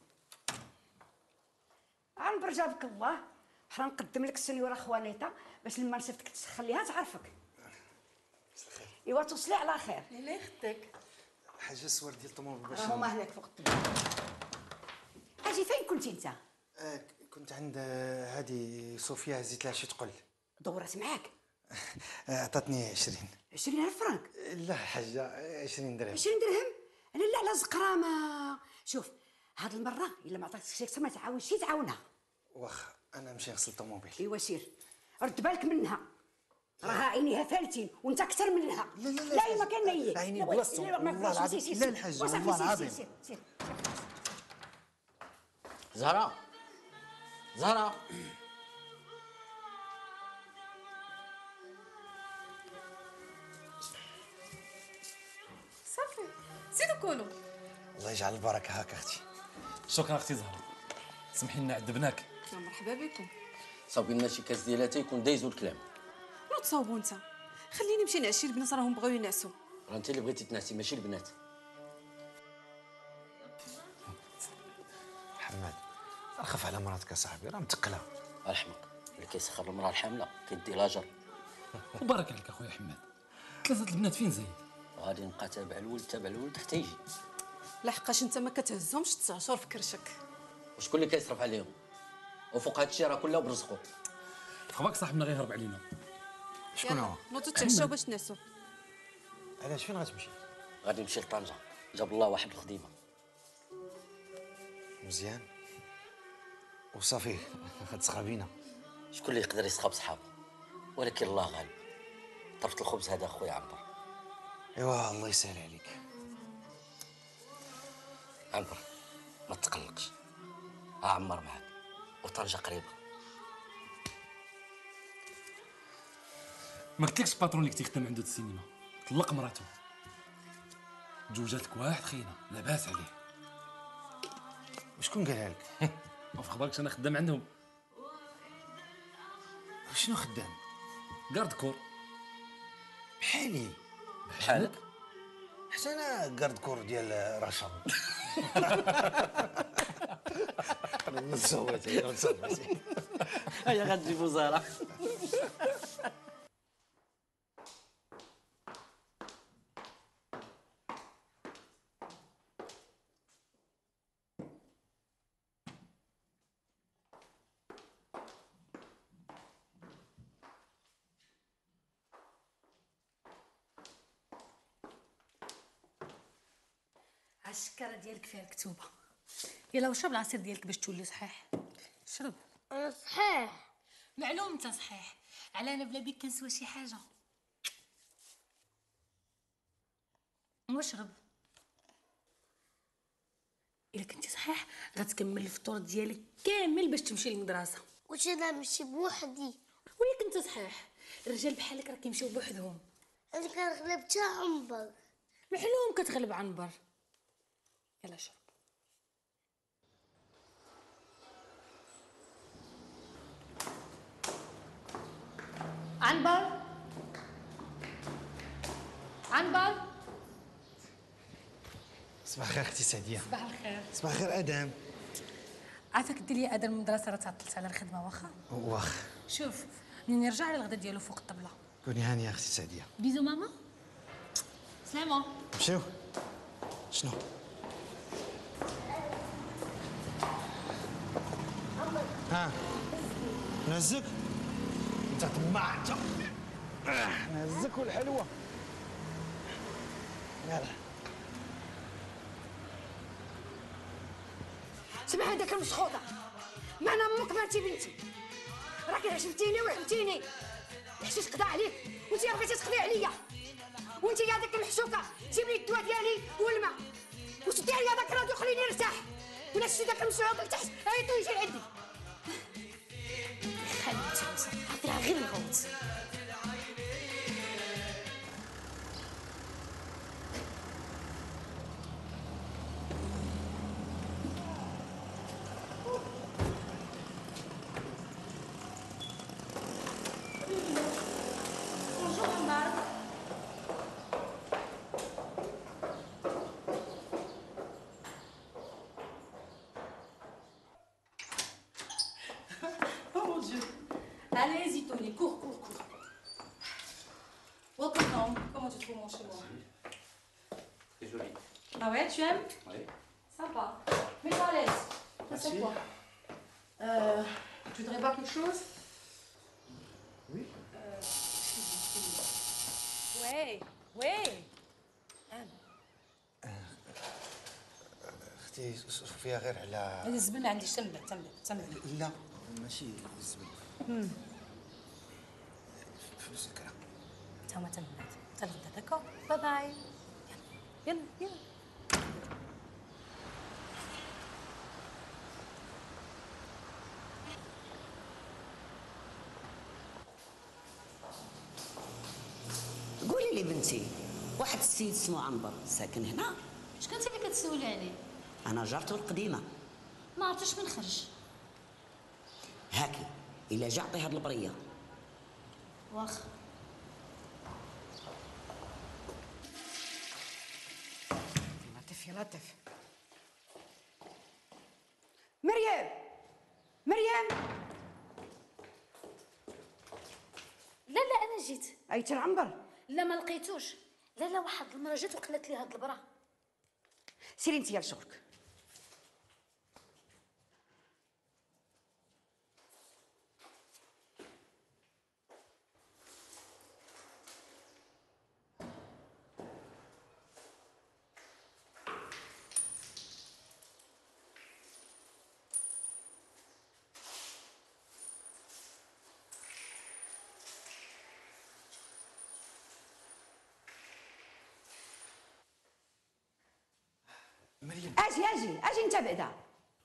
عنبر جابك الله. حنا نقدم لك السنيوره خوانيتا باش لما نصيفطك تخليها تعرفك. ايوا توصلي على خير. اللي يخطيك. حاجه الصور ديال الطوموبيل باش هما هناك فوق الطبيب. اجي فين كنتي انت؟ آه كنت عند آه، هذه صوفيا هزيت لها شي تقل. دورت معاك؟ آه، عطاتني عشرين. عشرين ألف فرنك؟ لا حاجه عشرين درهم. عشرين درهم؟ انا لا على زقرامه. شوف هاد المره الا ما عطاتكش شي اكثر ما تعاونش شي تعاونها. واخا انا نمشي نغسل الطوموبيل. ايوا سير رد بالك منها، راها عينيها فالتين وانت اكثر منها. لا لا لا لا ما كان هي عيني بلاصتو والله العظيم. لا الحاجه والله العظيم. سير سير زهرة زهرة نحكوا له. الله يجعل البركه هاك اختي. شكرا اختي زهره، سمحي لنا عذبناك. مرحبا بكم. صاوبي لنا شي كاس ديال اتاي يكون دايزو الكلام. نوض صاوبوا انت، خليني نمشي نعشي البنات راهم بغاو ينعسوا. راه انت اللي بغيتي تنعسي ماشي البنات. محمد رخف على مراتك صاحبي، راه متقله. الحمق اللي كيسخر المراه الحامله كيدي لاجر. وبارك عليك اخويا حماد، ثلاثه البنات فين زايد؟ غادي نبقى تابع الولد تابع الولد حتى يجي. لحقاش انت ما كتهزهمش تسع شهور في كرشك. وشكون اللي كيصرف عليهم؟ وفوق هذا الشيء راه كله برزقو. خباك صاحبنا غيهرب علينا. شكون هو؟ نوضوا تتعشاو باش تنعسوا. علاش فين غتمشي؟ غادي نمشي لطنجه، جاب الله واحد الخديمه. مزيان وصافي غتسخى بينا. شكون اللي يقدر يسخى بصحابه؟ ولكن الله غالب. طرفت الخبز هذا اخويا عنبر. ايوا الله يسهل عليك. عنبر ما تقلقش، ها عمر معاك وطنجه قريبه. ما قلتلكش باترون اللي كنت يخدم عنده السينما طلق مراته، تزوجات لك واحد خينا لاباس عليه. وشكون قالها لك؟ ما في خبركش انا خدام عندهم. شنو خدام؟ كارد كور. بحالي بحالك؟ حتى انا كارد كور ديال رشاد. نصوت نصوت هيا غتجيبو زهره. الشكاره ديالك فيها الكتوبه. يلا وشرب العصير ديالك باش تولي صحيح. شرب. انا صحيح. معلوم انت صحيح، على انا بلا بيك كنسوى شي حاجه. واشرب. الا كنتي صحيح غتكمل الفطور ديالك كامل باش تمشي للمدرسه. واش انا نمشي بوحدي؟ وياك انت صحيح، الرجال بحالك راه كيمشيو بوحدهم. انا كنغلب حتى عنبر. معلوم كتغلب عنبر. يلا شرب. عنبر عنبر. صباح الخير اختي سعديه. صباح الخير. صباح الخير ادم. عافاك دير لي ادم المدرسه راه تعطلت على الخدمه واخا. واخ. شوف منين يرجع على الغدا ديالو فوق الطبله. كوني هانيه اختي سعديه. بيزو ماما. سلامه. مشيو. شنو؟ ها نهزك؟ انت طماع انت. نهزك والحلوه. يلا. سمع هذاك المسخوطه، معنا امك مالتي بنتي، راكي عشمتيني وحمتيني، الحشيش قضى عليك وانتي بغيتي تقضي عليا، وانتي يا داك المحشوكه جيب لي الدواء ديالي والماء وسدي عليا داك الراديو خليني نرتاح، ولا شتي داك المسعود لتحت عيطو يجي لعندي. خليتي وصل عطيها غير الغوت. Allez-y, Tony, cours, cours, cours. Welcome home. Comment tu trouves mon chez moi? C'est joli. Ah ouais, tu aimes? Oui. Sympa. Mets-toi à l'aise. Assieds-toi. Euh, tu voudrais boire quelque chose? Oui. Euh... Ouais, ouais. اختي صوفيا غير على هذا الزبل ما عنديش تنبه تنبه تنبه. لا ماشي الزبل. امم فلوسك راه. تا ما تنبه تا الغدا داكور. باي باي. يلا يلا. قولي لي بنتي، واحد السيد اسمه عنبر ساكن هنا؟ اش كنتي اللي كتسولي عليه؟ انا جارته القديمه. ما عرفتش من خرج. هاكي الا جا عطيه هاد البريه. واخا. لطيف يا لطيف. مريم مريم. لا لا انا جيت. عيطي العنبر. لا ما لقيتوش. لا لا واحد المرة جات وقلت لي هاد البرا. سيري انت لشغلك. مريم اجي اجي اجي انت بعدا.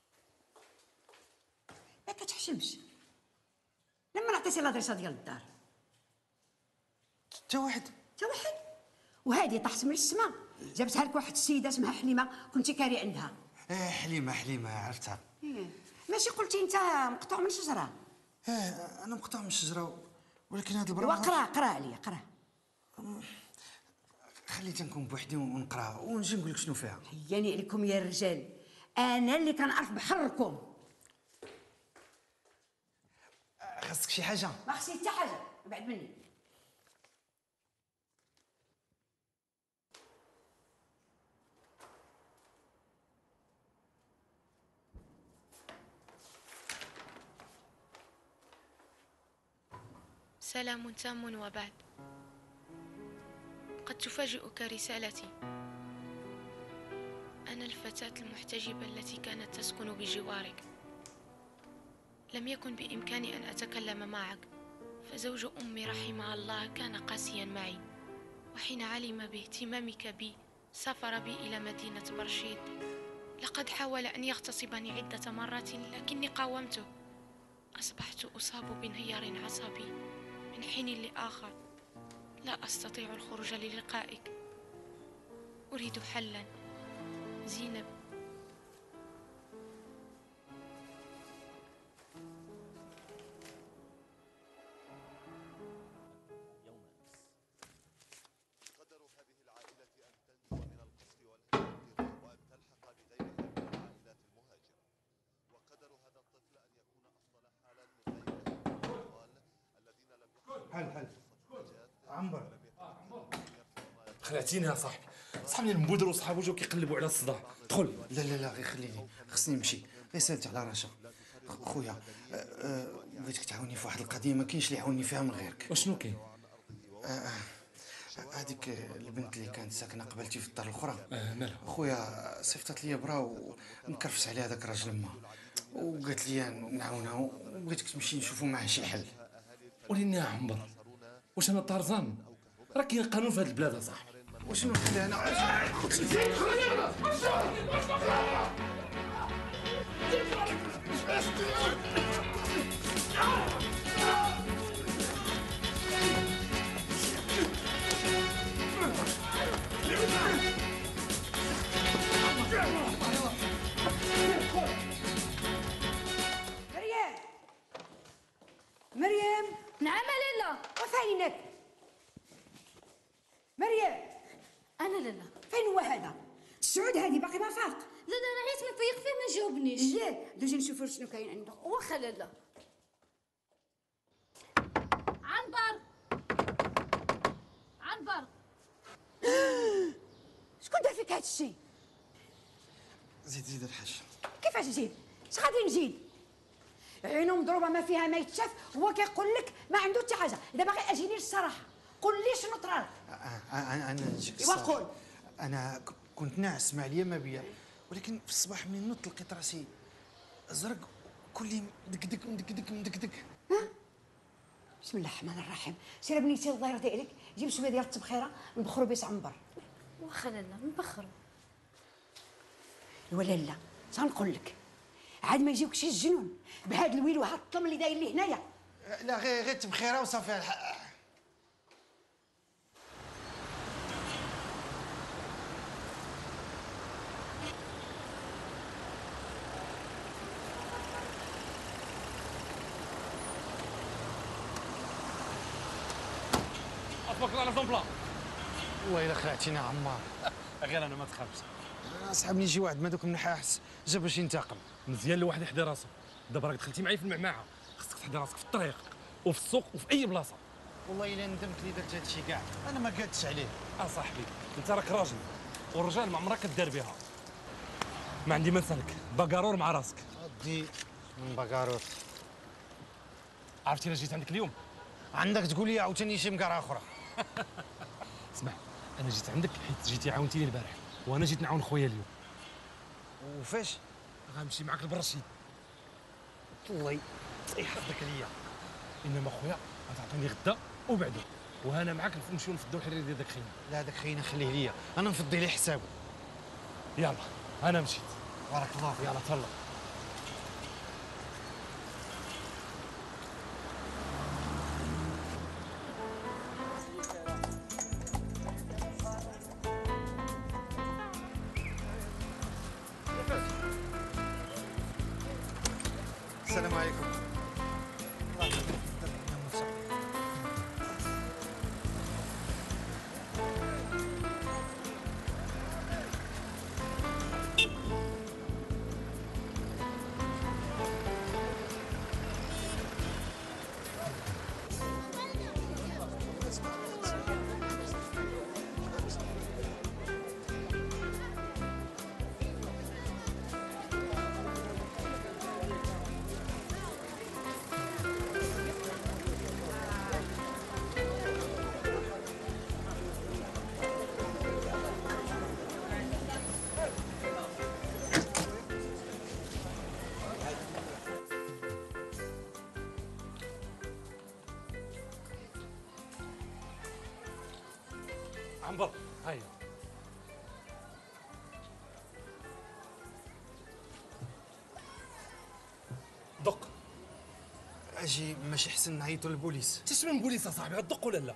ما كتحشمش. لما عطيتي لادريسه ديال الدار تا واحد تا واحد. وهذه طاحت من السما جابتها لك واحد السيده اسمها حليمه كنتي كاري عندها. اه حليمه حليمه عرفتها. إيه. ماشي قلتي انت مقطوع من شجره؟ اه انا مقطوع من الشجره ولكن هذا البرا وقرا قرا عليا قرا. خليتها نكون بوحدي ونقرا ونجي نقول لك شنو فيها. هياني عليكم يا الرجال، انا اللي كنعرف بحركم. خاصك شي حاجه؟ ما خصني حتى حاجه بعد مني. سلام تام وبعد. قد تفاجئك رسالتي. أنا الفتاة المحتجبة التي كانت تسكن بجوارك. لم يكن بإمكاني أن أتكلم معك، فزوج أمي رحمها الله كان قاسيا معي، وحين علم باهتمامك بي سافر بي إلى مدينة برشيد. لقد حاول أن يغتصبني عدة مرات لكني قاومته. أصبحت أصاب بانهيار عصبي من حين لآخر، لا أستطيع الخروج للقائك. أريد حلا. زينب. قدر هذه العائلة أن تنجو من القصف والهجرة وأن تلحق بغيرها من العائلات المهاجرة، وقدر هذا الطفل أن يكون أفضل حالا من غيره من الأطفال الذين لم يحصلوا حل حل عنبر. خلعتيني يا صاحبي. صحابني المبودر وصحابو جاو كيقلبوا على الصداع. دخل. لا لا لا غير خليني، خصني نمشي. غير سالت على رشا. خويا أه أه بغيتك تعاوني في واحد القضيه ما كاينش اللي يعاوني فيها من غيرك. وشنو كاين؟ هذيك البنت اللي كانت ساكنه قبلتي في الدار الاخرى. اه مالها؟ خويا صيفطت لي برا ونكرفس عليها هذاك الراجل ما وقالت لي نعاونها وبغيتك تمشي نشوفوا معاه شي حل. وليني يا عنبر، واش انا طرزان؟ راه كاين قانون في هذه البلاد اصاحبي. وشنو نخلي انا؟ مريم مريم. نعم لاله. وفينك؟ مريم. انا لاله. فين هو هذا؟ السعود هذه باقي ما فارق. لا لا انا عييت من فيق فيه ما جاوبنيش. ايه دوزي نشوفوا شنو كاين عنده. واخا لاله. عنبر عنبر. شكون دار فيك هذا الشيء؟ زيد زيد الحاج. كيفاش نزيد؟ اش غادي نزيد؟ عينو مضروبه ما فيها ما يتشاف، هو كيقول لك ما عنده حتى حاجه. اذا باغي اجيني للصراحه قول لي شنو طرا لك. انا انا نجيك ايوا قول. انا كنت ناعس مع ليا ما بيا، ولكن في الصباح منين نوض لقيت راسي ازرق كلي مدكدك مدكدك مدكدك. ها؟ بسم الله الرحمن الرحيم. سير بنيتي الله يرضي عليك جيب شويه ديال التبخيره نبخروا بيس عنبر. واخا لاله نبخروا. ولا لا تنقول لك عاد ما يجيوكش الجنون بهذا الويل وهذا الطلم اللي داير لي هنايا. لا غير غير تبخيره وصافي. الحق تبارك الله على زومبلا. والله الا خلعتينا عمار. غير انا ما تخافش. صحابني شي واحد من هذوك النحاس جا باش ينتقم. مزيان الواحد يحضر راسو. دابا راك دخلتي معايا في المعمعه، خصك تحضر راسك في الطريق وفي السوق وفي اي بلاصه. والله الا ندمت لي درت هذا الشيء كاع، انا ما قادتش عليه. اصاحبي انت راك راجل، والرجال ما عمرك كدار بها. ما عندي ما نسالك، باكارور مع راسك. ودي من باكارور. عرفتي الا جيت عندك اليوم؟ عندك تقول لي عاوتاني شي مقاره اخرى. اسمع، انا جيت عندك حيت جيتي عاونتيني البارح، وانا جيت نعاون خويا اليوم. وفاش؟ غنمشي معاك لبرشيد. الله يحفظك عليا. انما خويا غتعطيني غدا وبعده، وانا معاك نمشيو نفضوا الحرير ديال داك خينا. لا داك خينا خليه ليا، انا نفضي ليه حسابه. يلا انا مشيت. بارك الله فيك. يلا تهلا. السلام عليكم. عنبر هيا. دق. اجي ماشي حسن نعيطوا للبوليس. انت شمن بوليس اصاحبي، غتدق ولا لا؟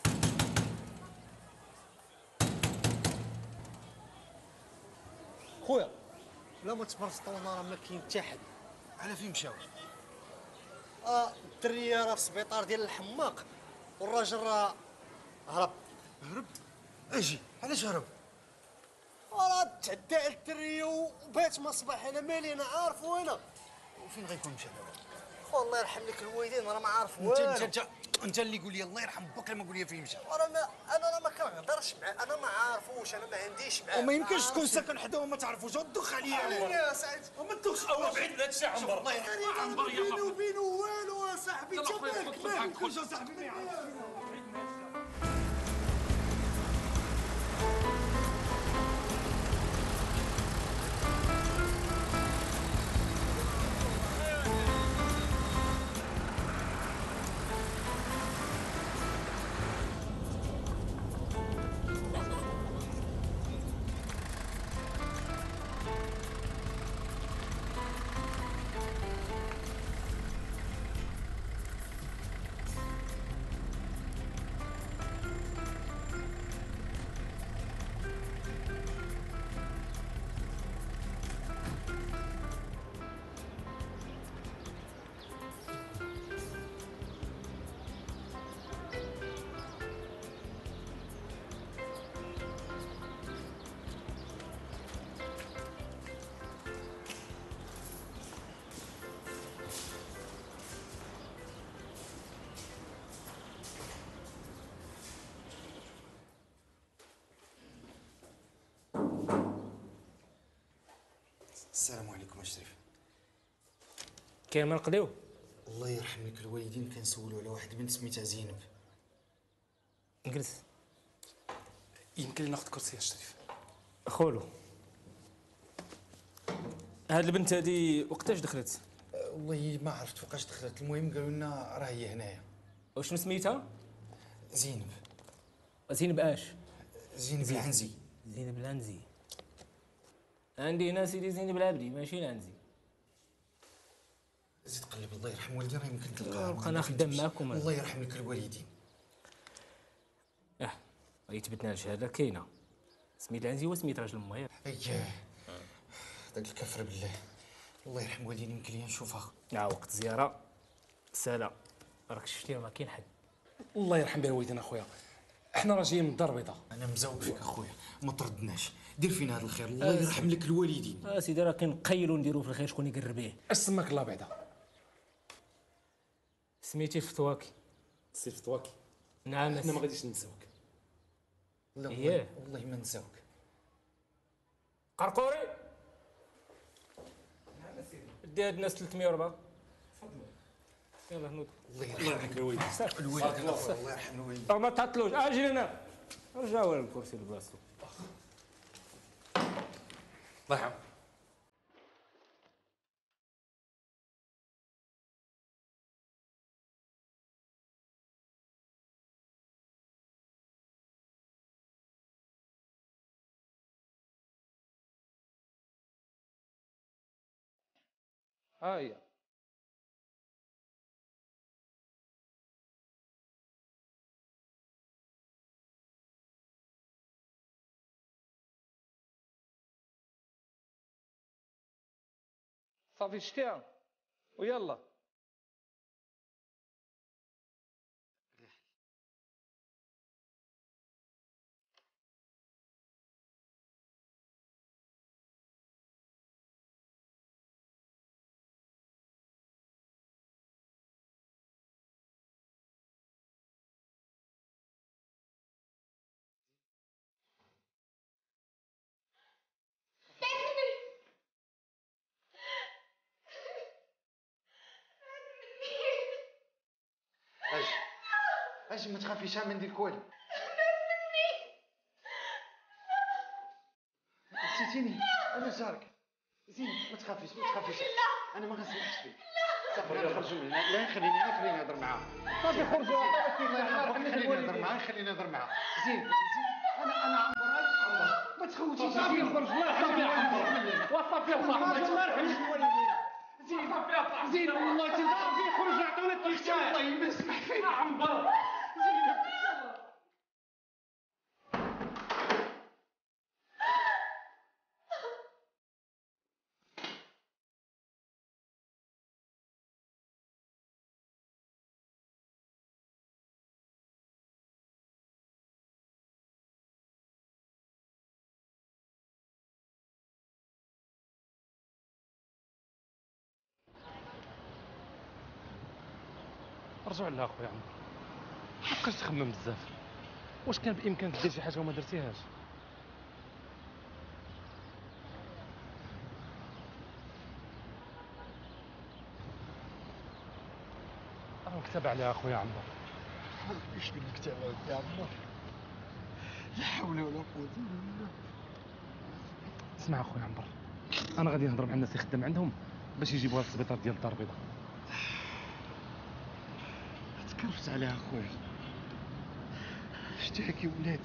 خويا لا ما تبرسطونا راه ما كاين حتى حد. على فين مشاو؟ اه الدريه راه في السبيطار ديال الحماق والراجل راه هرب. هرب؟ اجي علاش هرب؟ راه تعدى الدريه وبات ما صباح. انا مالي انا عارف وانا. وفين غيكون مشى دابا؟ خو الله يرحم لك الوالدين راه ما عارف انت والو. انت انت انت اللي قول لي الله يرحم باك لما قول لي فين مشى. انا ما انا راه ما كنهضرش معاه، انا ما عارفوش، انا ما عنديش معاه. وما يمكنش تكون ساكن حدا وما تعرفوش وتدخ عليا. يا سعيد وما تدخش هو بعيد من هذا الشيء عنبر. الله يرحم عنبر بيني وبينه والو اصاحبي. انت مالك مالك خرج اصاحبي ما يعرفش. السلام عليكم اشرف. كاين ما نقضيو؟ الله يرحم لك الوالدين كنسولوا على واحد بنت سميتها زينب. نجلس. يمكن لي ناخذ كرسي يا شريف. خولو، هاد البنت هادي وقتاش دخلت؟ أه والله ما عرفت فوقاش دخلت، المهم قالوا لنا راه هي هنايا. وشنو سميتها؟ زينب. زينب اش؟ زينب العنزي. زينب العنزي. عندي هنا سيدي زينب العبدي ماشي العنزي. زيد قلب الله يرحم والدينا يمكن تلقاها. نبقى انا خدام معاكم. الله يرحم لك الوالدين. اه غيتبتنا الشهاده كاينه. سميت العنزي وسميت راجل امها. اييه داك الكفر بالله. الله يرحم والدينا يمكن لي نشوفها. اه وقت زياره سالا راك شفتي ما كاين حد. الله يرحم بها والدينا اخويا. احنا راه جايين من الدار البيضاء. انا مزوق فيك اخويا، ما طردناش، دير فينا هذا الخير، الله يرحم لك الوالدين. اسيدي راه كنقيلوا نديروا في الخير شكون يقرب به. اش سماك الله بعدا؟ سميتي فتواكي. سي فتواكي. نعم احنا ما غاديش ننساوك. لا إيه. والله ما نساوك. قرقوري دي هاد الناس ثلاثمية وأربعة. يلا هنوض. الله يرحم لك الوالدين. صافي الوالدين الله يرحم الوالدين. أو ما تعطلوش، اجي هنا رجعوا الكرسي لبلاصتو. الله يرحم. ها هي. صافي شتيها ويلا. اجي اجي ما تخافيش، ما ندير والو. نسيتيني انا جارك. زين ما تخافيش ما تخافيش، انا ما غنسمحش فيك. صافي نخرجوا من هنا. لا خليني خليني نهضر معاه. صافي خرجوا. الله يرحمك خليني نهضر معاه خليني نهضر معاه. زين انا انا عنبر ما تخوتيش. صافي خرج الله يرحمك. وصافي صاحبي الله يرحمك الوالدين. زين زين والله صافي خرج عطونا التيشيرت. الله ما يسمح فيك عنبر. زين رجع لها اخويا عمرو، مابقاش تخمم بزاف. واش كان بامكانك دير شي حاجه وما درتيهاش؟ راه مكتب عليها اخويا عمرو. ايش اللي كتب يا عمر؟ لا حول ولا قوة الا بالله. اسمع اخويا عمرو، انا غادي نهضر مع الناس اللي خدام عندهم باش يجيبوها للسبيطار ديال الدار البيضاء. تكرفت عليها اخويا، شتيها كي ولات.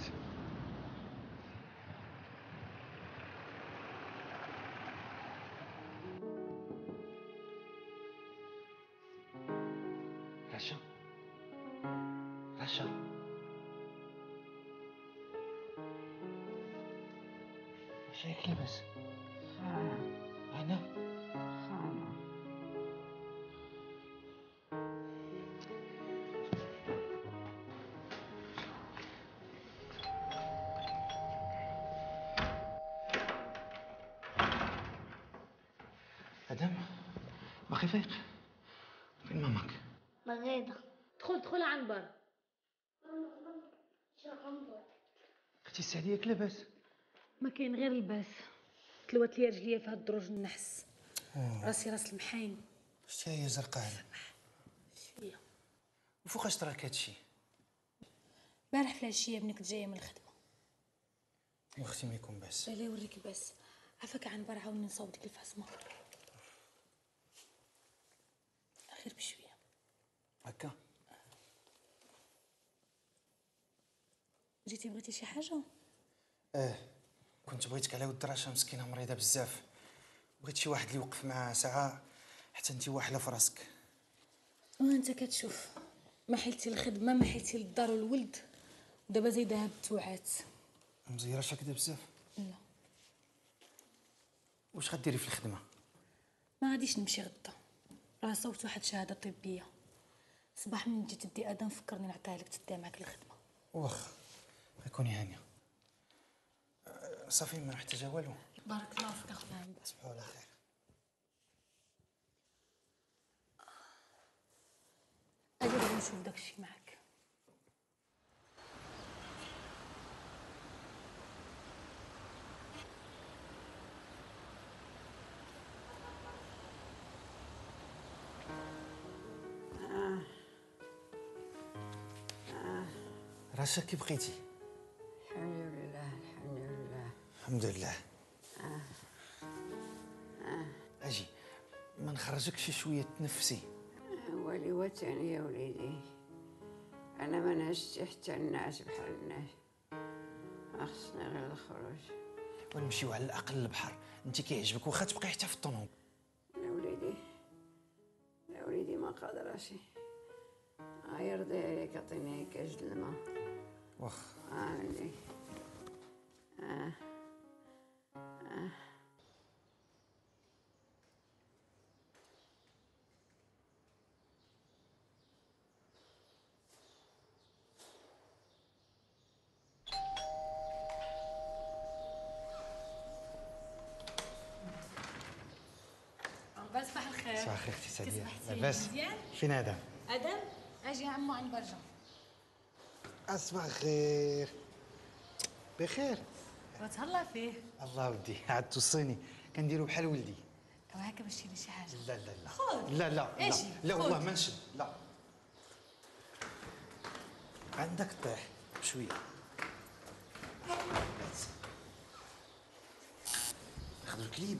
رشا رشا اش رايك لاباس؟ خانة انا خانة. ادم باقي فايق؟ فين ماماك؟ بغيضة. دخل دخل عنبر. اختي السعديه ياك لاباس؟ ما كاين غير الباس. تلوات لي رجليا في هاد الدروج النحس. راسي راس المحاين. شتي هي زرقاء شويه. وفوقاش تراك هادشي؟ البارح في العشيه ملي كنت جايه من الخدمه. واختي ما يكون باس. لا يوريك باس. عافاك عنبر عاوني نصاوب ديك الفاسمه. غير بشويه. هكا جيتي بغيتي شي حاجه؟ اه كنت بغيتك على ود رشا مسكينه مريضه بزاف، بغيت شي واحد اللي يوقف معاها ساعه حتى انت واحله في راسك. وانت كتشوف ما حيلتي الخدمه ما حيلتي للدار والولد ودابا زايده بالتوعات. مزيره شاكده بزاف. لا واش غديري في الخدمه؟ ما غاديش نمشي غدا، راه صوبت واحد الشهاده طبيه. صباح من جيت دي ادم فكرني نعطيها لك تديها معاك الخدمه. واخ كوني هانيه. أه، صافي ما محتاجه والو. بارك الله فيك اخويا عمي. تصبحوا على خير. اجي بغي نشوف داكشي معاك. رشا كي بقيتي؟ الحمد لله الحمد لله. الحمد لله. آه. آه. اجي ما نخرجك شي شويه تنفسي. ولي وتاني يا وليدي، انا ما نعشتش حتى الناس بحال الناس، ما خصني غير الخروج. ونمشيو على الاقل للبحر، انت كيعجبك واخا تبقي حتى في الطنوب. يا وليدي يا وليدي ما قادراشي، غيرضي عليك عطيني كاس د الماء. واخ عندي آه. آه. عقبال صباح الخير. صباح الخير اختي سعديه. كتصبحتي لاباس؟ مزيان؟ فين ادم؟ ادم اجي عمو عند برجه. صباح الخير. بخير. وتهلا فيه. الله ودي عاد توصيني كنديرو بحال ولدي. وهكا باش شي حاجه. لا لا لا خذ. لا لا اجي لا, لا والله خذ. ما نشد. لا عندك طيح شويه. ناخذ الكليب.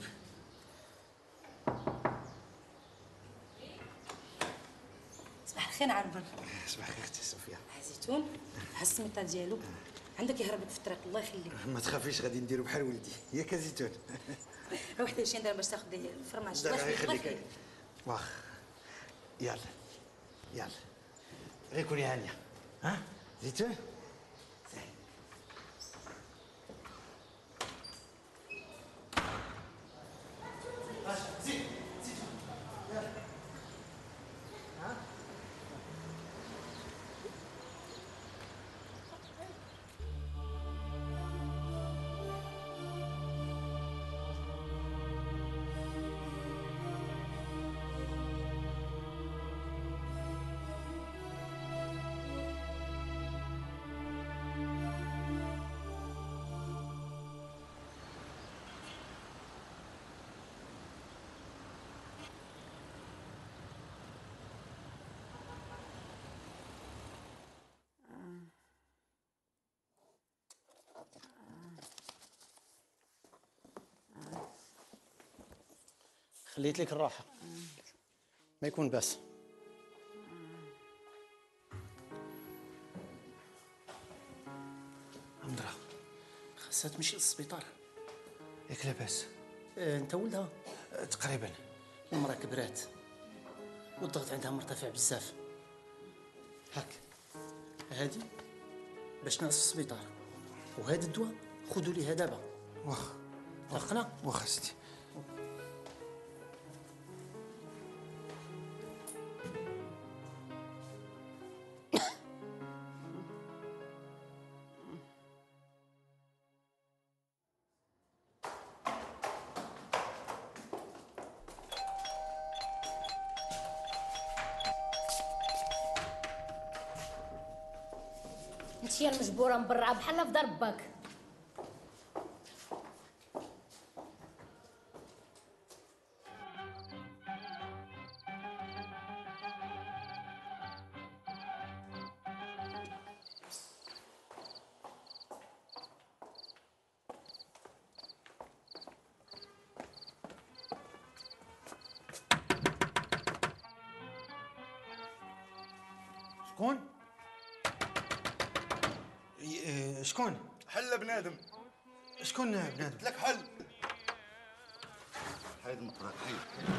صباح الخير عنبر. صباح الخير اختي صوفيا. زيتون ها السميطه ديالو عندك يهرب لك في الطريق الله يخليك. ما تخافيش غادي نديرو بحال ولدي ياك زيتون. روح دير شي ندير باش تاخذ الفرماج. لا الله لا يخليك الله يخليك. يخليك. واخ يلا يلا غير كوني هانيه. ها زيتون. زيد زيد يلا. ها خليت لك الراحه ما يكون باس. عمدرا خاصها تمشي للسبيطار. ياك لاباس؟ اه انت ولدها؟ اه تقريبا. المراه كبرات والضغط عندها مرتفع بزاف. هاك هادي باش نعس في السبيطار، وهذا الدواء خذوا ليها دابا. واخ اتفقنا؟ واخ ستي. انتي المجبوره من برا بحال في دار باك. شكون؟ ي- شكون؟ حل بنادم. شكون بنادم؟ قلت لك حل. حيد المطرق حيد.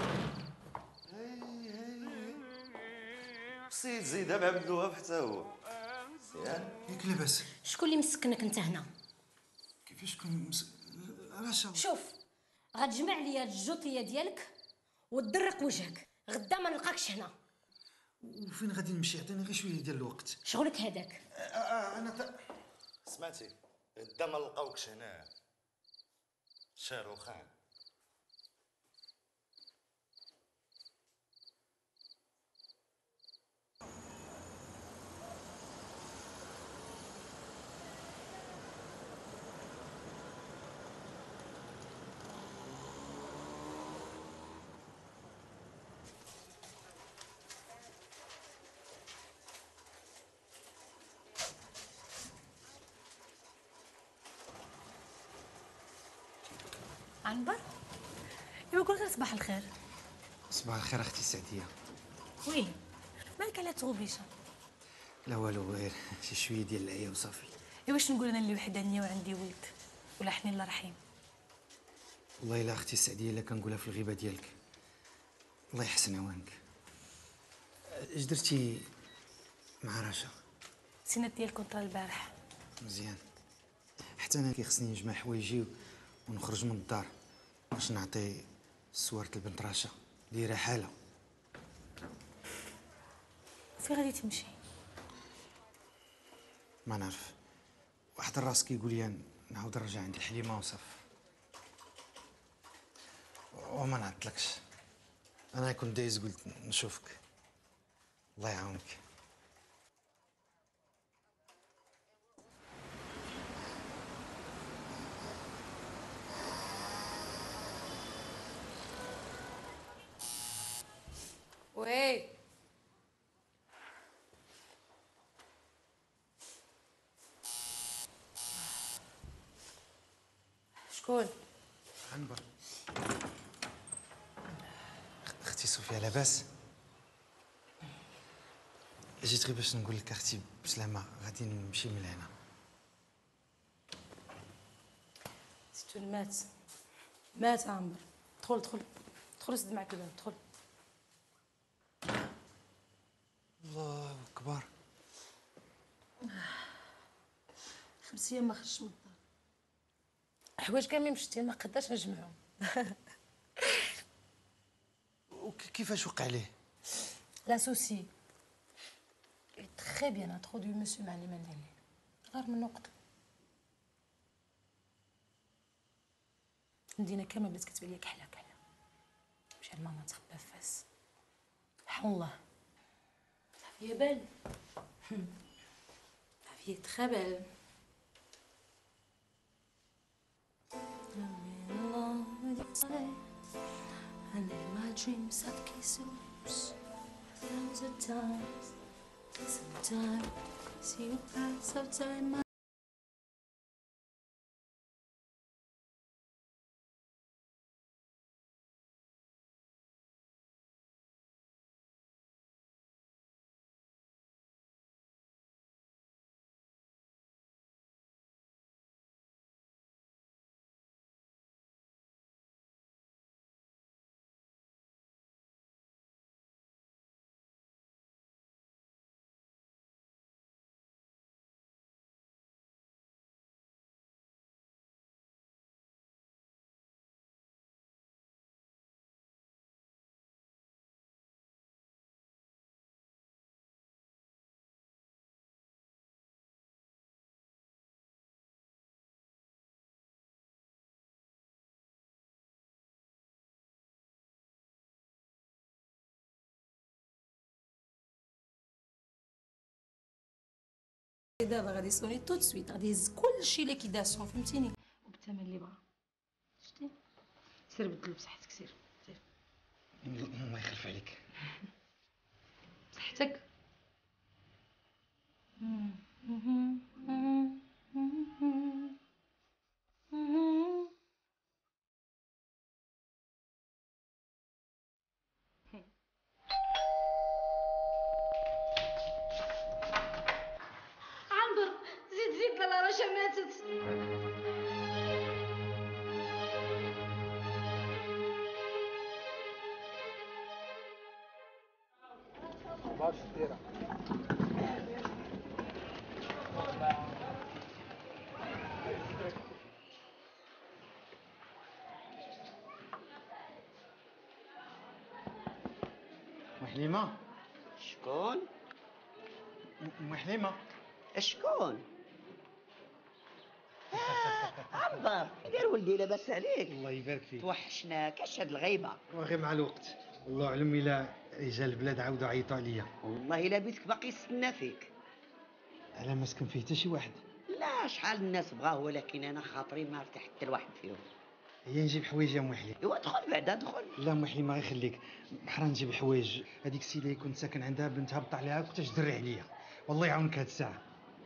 هاي هاي سيد زيد مع عبد الوهاب حتى هو. مزيان. ياك لاباس؟ شكون اللي مسكنك انت هنا؟ كيفاش تكون مس... علاش؟ شوف غتجمع ليا الجوطيه ديالك وتدرق وجهك، غدا ما نلقاكش هنا. وفين غادي نمشي؟ عطيني غير شويه ديال الوقت. شغلك هذاك. آه آه انا ت... سمعتي غدا ما نلقاوكش هنا شاروخان. عنبر؟ ايوا قول غير صباح الخير. صباح الخير اختي سعديه. وي مالك على تغوبيشه؟ لا والو، غير شي شويه ديال العيا وصافي. ايوا واش نقول انا اللي وحدانيه وعندي ولد ولا حنين الله رحيم. والله الا اختي سعديه الا كنقولها في الغيبه ديالك. الله يحسن عوانك. اش درتي مع رشا؟ سينات ديال الكونطرا البارح. مزيان. حتى انا كيخصني نجمع حوايجي ونخرج من الدار باش نعطي صورة البنت رشا دايره حاله. فين غادي تمشي؟ ما نعرف، واحد الراس كيقول لي نعاود نرجع عند الحليمه وصافي. وما نعطلكش، انا كنت دايز قلت نشوفك. الله يعاونك. وي شكون؟ عنبر. اختي صوفيا لاباس؟ جيت غير باش نقول لك اختي بسلامه، غادي نمشي من هنا. ستون مات مات عنبر. دخل دخل دخل سد معك الباب دخل. الله اكبر. خمس ايام ما خرجتش من الدار. حوايج كاملين مشتين ما قدرتش نجمعهم. وكيفاش وقع عليه؟ لا سوسي تري بيان انترودوي مسيو مع اللي مال عليه غير من نقطة. المدينة كامل بدات كتبان ليا كحلة كحلة. مشى لماما تخبى في فاس. سبحان الله صافي بال. صافي تري بال. And in my dreams I'd kiss your lips a thousand times. Sometimes see you pass outside my دابا غادي يصوني تو سويت غادي يهز كلشي ليكيداسيون فهمتيني وبالثمن اللي بغا. شتي سير بدل بصحتك سير سير. الله يخلف عليك. بصحتك. عنبر زيد زيد لالا رشا ماتت. باش ديرها. محليمه. شكون؟ ام حليمه. شكون؟ عنبر داير ولدي لاباس عليك؟ الله يبارك فيك. توحشنا كاش هاد الغيبه. وغير مع الوقت، والله اعلم الا رجال البلاد عاودوا عيطوا عليا. والله الا بيتك باقي يستنى فيك. على ما سكن فيه حتى شي واحد. لا شحال الناس بغاه ولكن انا خاطري ما ارتاح حتى لواحد فيهم. هي نجيب حوايج يا موحلي. ايوا دخل بعدا دخل. لا موحلي ما يخليك، بحال نجيب حوايج. هذيك السيده اللي كنت ساكن عندها بنتها بطع عليها كنت تدري عليا. والله يعاونك هاد الساعه.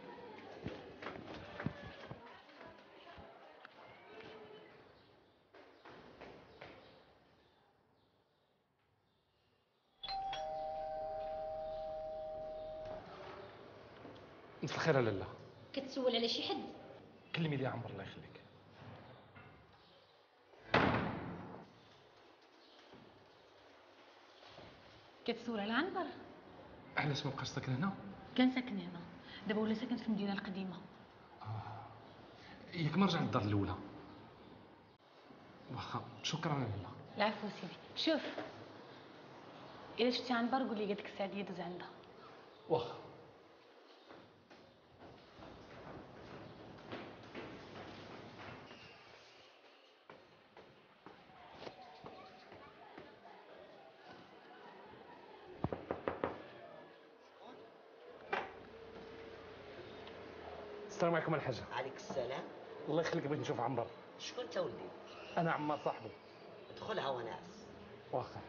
مساء الخير يا لاله. كتسول على شي حد؟ كلمي لي عنبر الله يخليك. كتسول على عنبر؟ علاش ما بقاش ساكن هنا؟ كان ساكن هنا، دابا ولا ساكن في المدينه القديمه. ياك ما رجع للدار الاولى. واخا شكرا يا لاله. العفو سيدي. شوف الا شفتي عنبر قولي قالت لك السعديه دوز عندها. واخا. السلام عليكم الحاجة. عليك السلام. الله يخليك بغيت نشوف عنبر. شكون انت ولدي؟ انا عمار صاحبه. ادخلها وناس. واخا.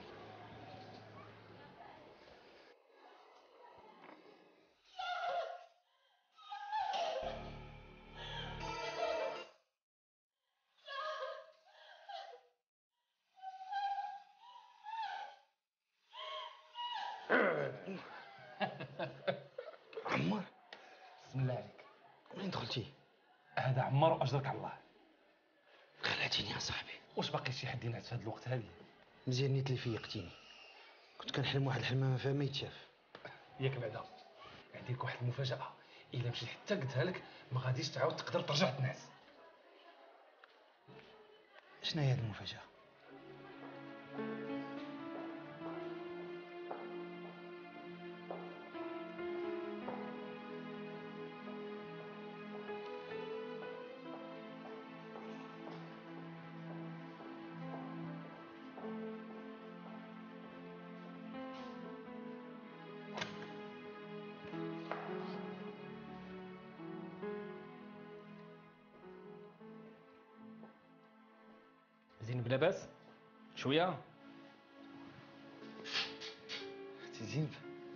عمار بسم الله عليك. منين دخلتي؟ هذا عمار واجرك على الله. خلعتيني يا صاحبي. واش باقي شي حد ينعس في هذا الوقت هذه؟ مزيان نيت اللي فيقتيني. كنت كنحلم واحد الحلمه ما فيها ما يتشاف. ياك بعدا عندي لك واحد المفاجأة، إلا مشيت حتى قلتها لك ما غاديش تعاود تقدر ترجع تنعس. شنو هي هاد المفاجأة؟ زينب لاباس؟ شوية؟ اختي زينب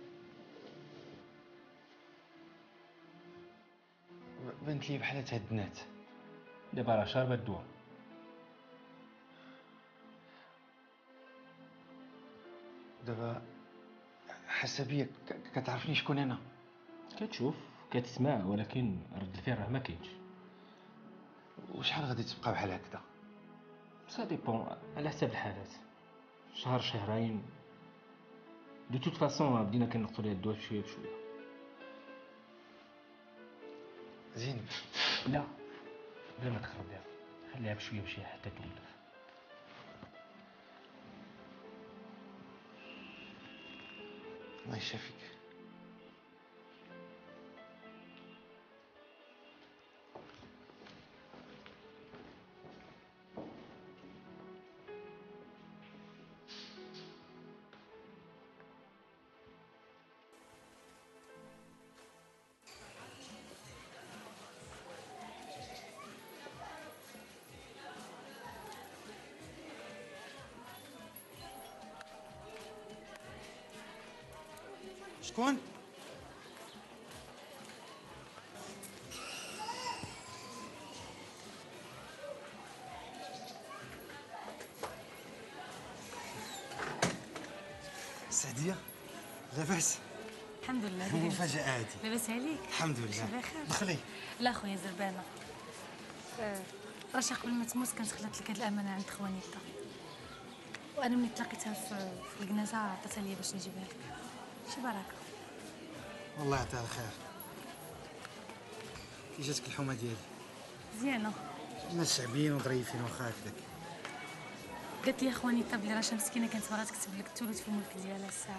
بنت لي بحال تهدنات. دابا راه شاربة الدواء. دابا حاسه بيا كتعرفني شكون انا. كتشوف كتسمع ولكن رد الفعل راه ما كاينش. وشحال غادي تبقى بحال هكذا؟ سا ديبون على حساب الحالات، شهر شهرين. دو توت فاسون بدينا كنقطوا ليها الدواء بشويه بشويه. زينب لا بلا ما تخرب ليها، خليها بشويه بشويه حتى تولف. الله يشافيك. شكون؟ سعدية لاباس؟ الحمد لله. مفاجأة هادي. لاباس عليك؟ الحمد لله. بخير. دخلي. لا خويا زربانه. آه، رشا قبل ما تموت كانت خلات لك هاد الامانه عند خوانيتها، وانا ملي تلاقيتها في, في الكنازه عطاتها ليا باش نجيبها لك. شي بركه. والله يعطيها الخير. كي جاتك الحومه ديالي؟ مزيانه. الناس شعبيين وظريفين واخا هكذاك. قالت لي خوانيتها بلي رشا مسكينه كانت باغا تكتب لك الثلث في الملك ديالها الساعه.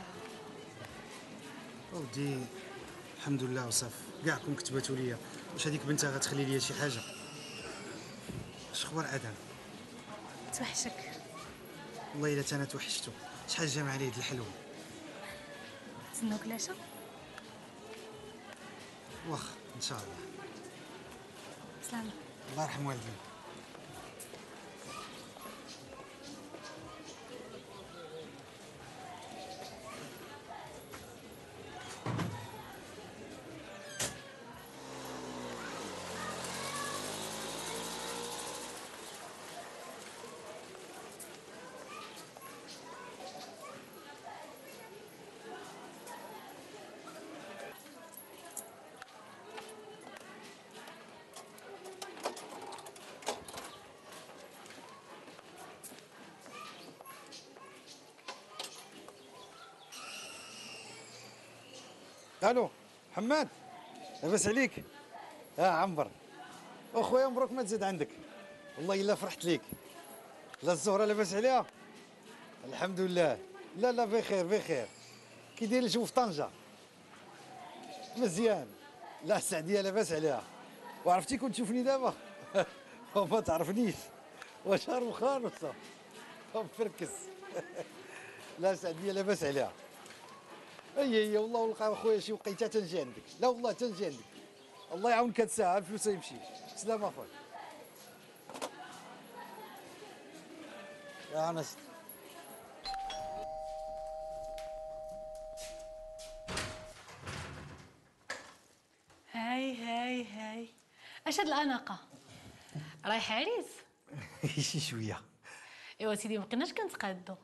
ودي الحمد لله وصافي، كاع كون كتباتو ليا، واش هذيك بنتها غتخلي ليا شي حاجه؟ شخبار ادم؟ توحشك. والله الا انا توحشتو. شحال جا عليه هاد الحلوه. نتسناوك العشاء. واخ ان شاء الله. سلام. الله يرحم والدينا. الو محمد، لاباس عليك؟ اه عنبر. اخويا مبروك ما تزيد عندك. والله الا فرحت ليك. لا الزهره لاباس عليها؟ الحمد لله. لا لا بخير بخير. كي داير الجو في طنجه؟ مزيان. لا السعديه لاباس عليها. وعرفتي كنت تشوفني دابا؟ ما تعرفنيش. واش هار وخالصه فركس. لا السعديه لاباس عليها. اي اي والله ولقى اخويا شي وقيته تنجي عندك. لا والله تنجي عندك. الله يعاونك هاد الساعه الفلوس يمشي. سلام اخويا. يا انس. هاي هاي هاي اش هاد الاناقه؟ رايح عريس؟ شي شويه. ايوا سيدي مبقيناش كنتقادو.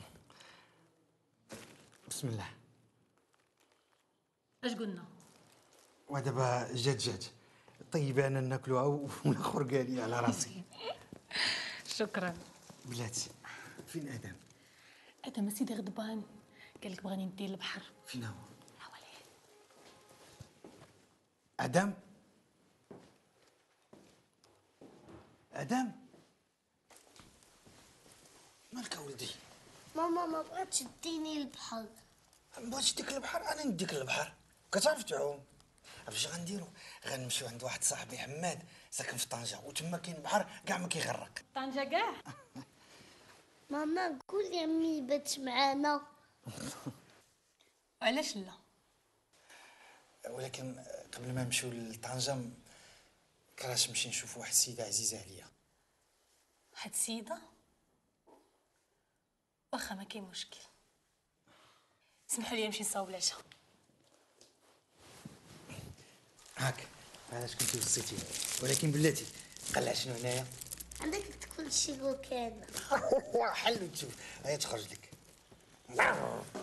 بسم الله. اش قلنا؟ ودابا جات جات طيبه انا ناكلوها والاخر قال لي على راسي. شكرا. بلاتي فين ادم؟ ادم سيدي غضبان قال لك بغاني ندير البحر. فين هو؟ ادم؟ ادم؟ مالك ولدي؟ ماما ما بغاتش تديني البحر. ما بغاتش ديك البحر؟ انا نديك البحر. كتعرف تعوم؟ عرفتي اش غنديرو؟ غنمشيو عند واحد صاحبي حماد ساكن في طنجه وتما كاين بحر كاع ما كيغرق. طنجه كاع؟ ماما قولي امي بات معانا. علاش لا؟ ولكن قبل ما نمشيو لطنجه كراش نمشي نشوف واحد السيده عزيزه عليا. واحد السيده؟ واخا ما كاين مشكل. سمحوا لي نمشي نصاوب العشاء. هاك علاش كنتي وصيتي؟ ولكن بلاتي قلع شنو هنايا؟ عندك تكون شي روكان. حلو تشوف. هيا تخرج لك.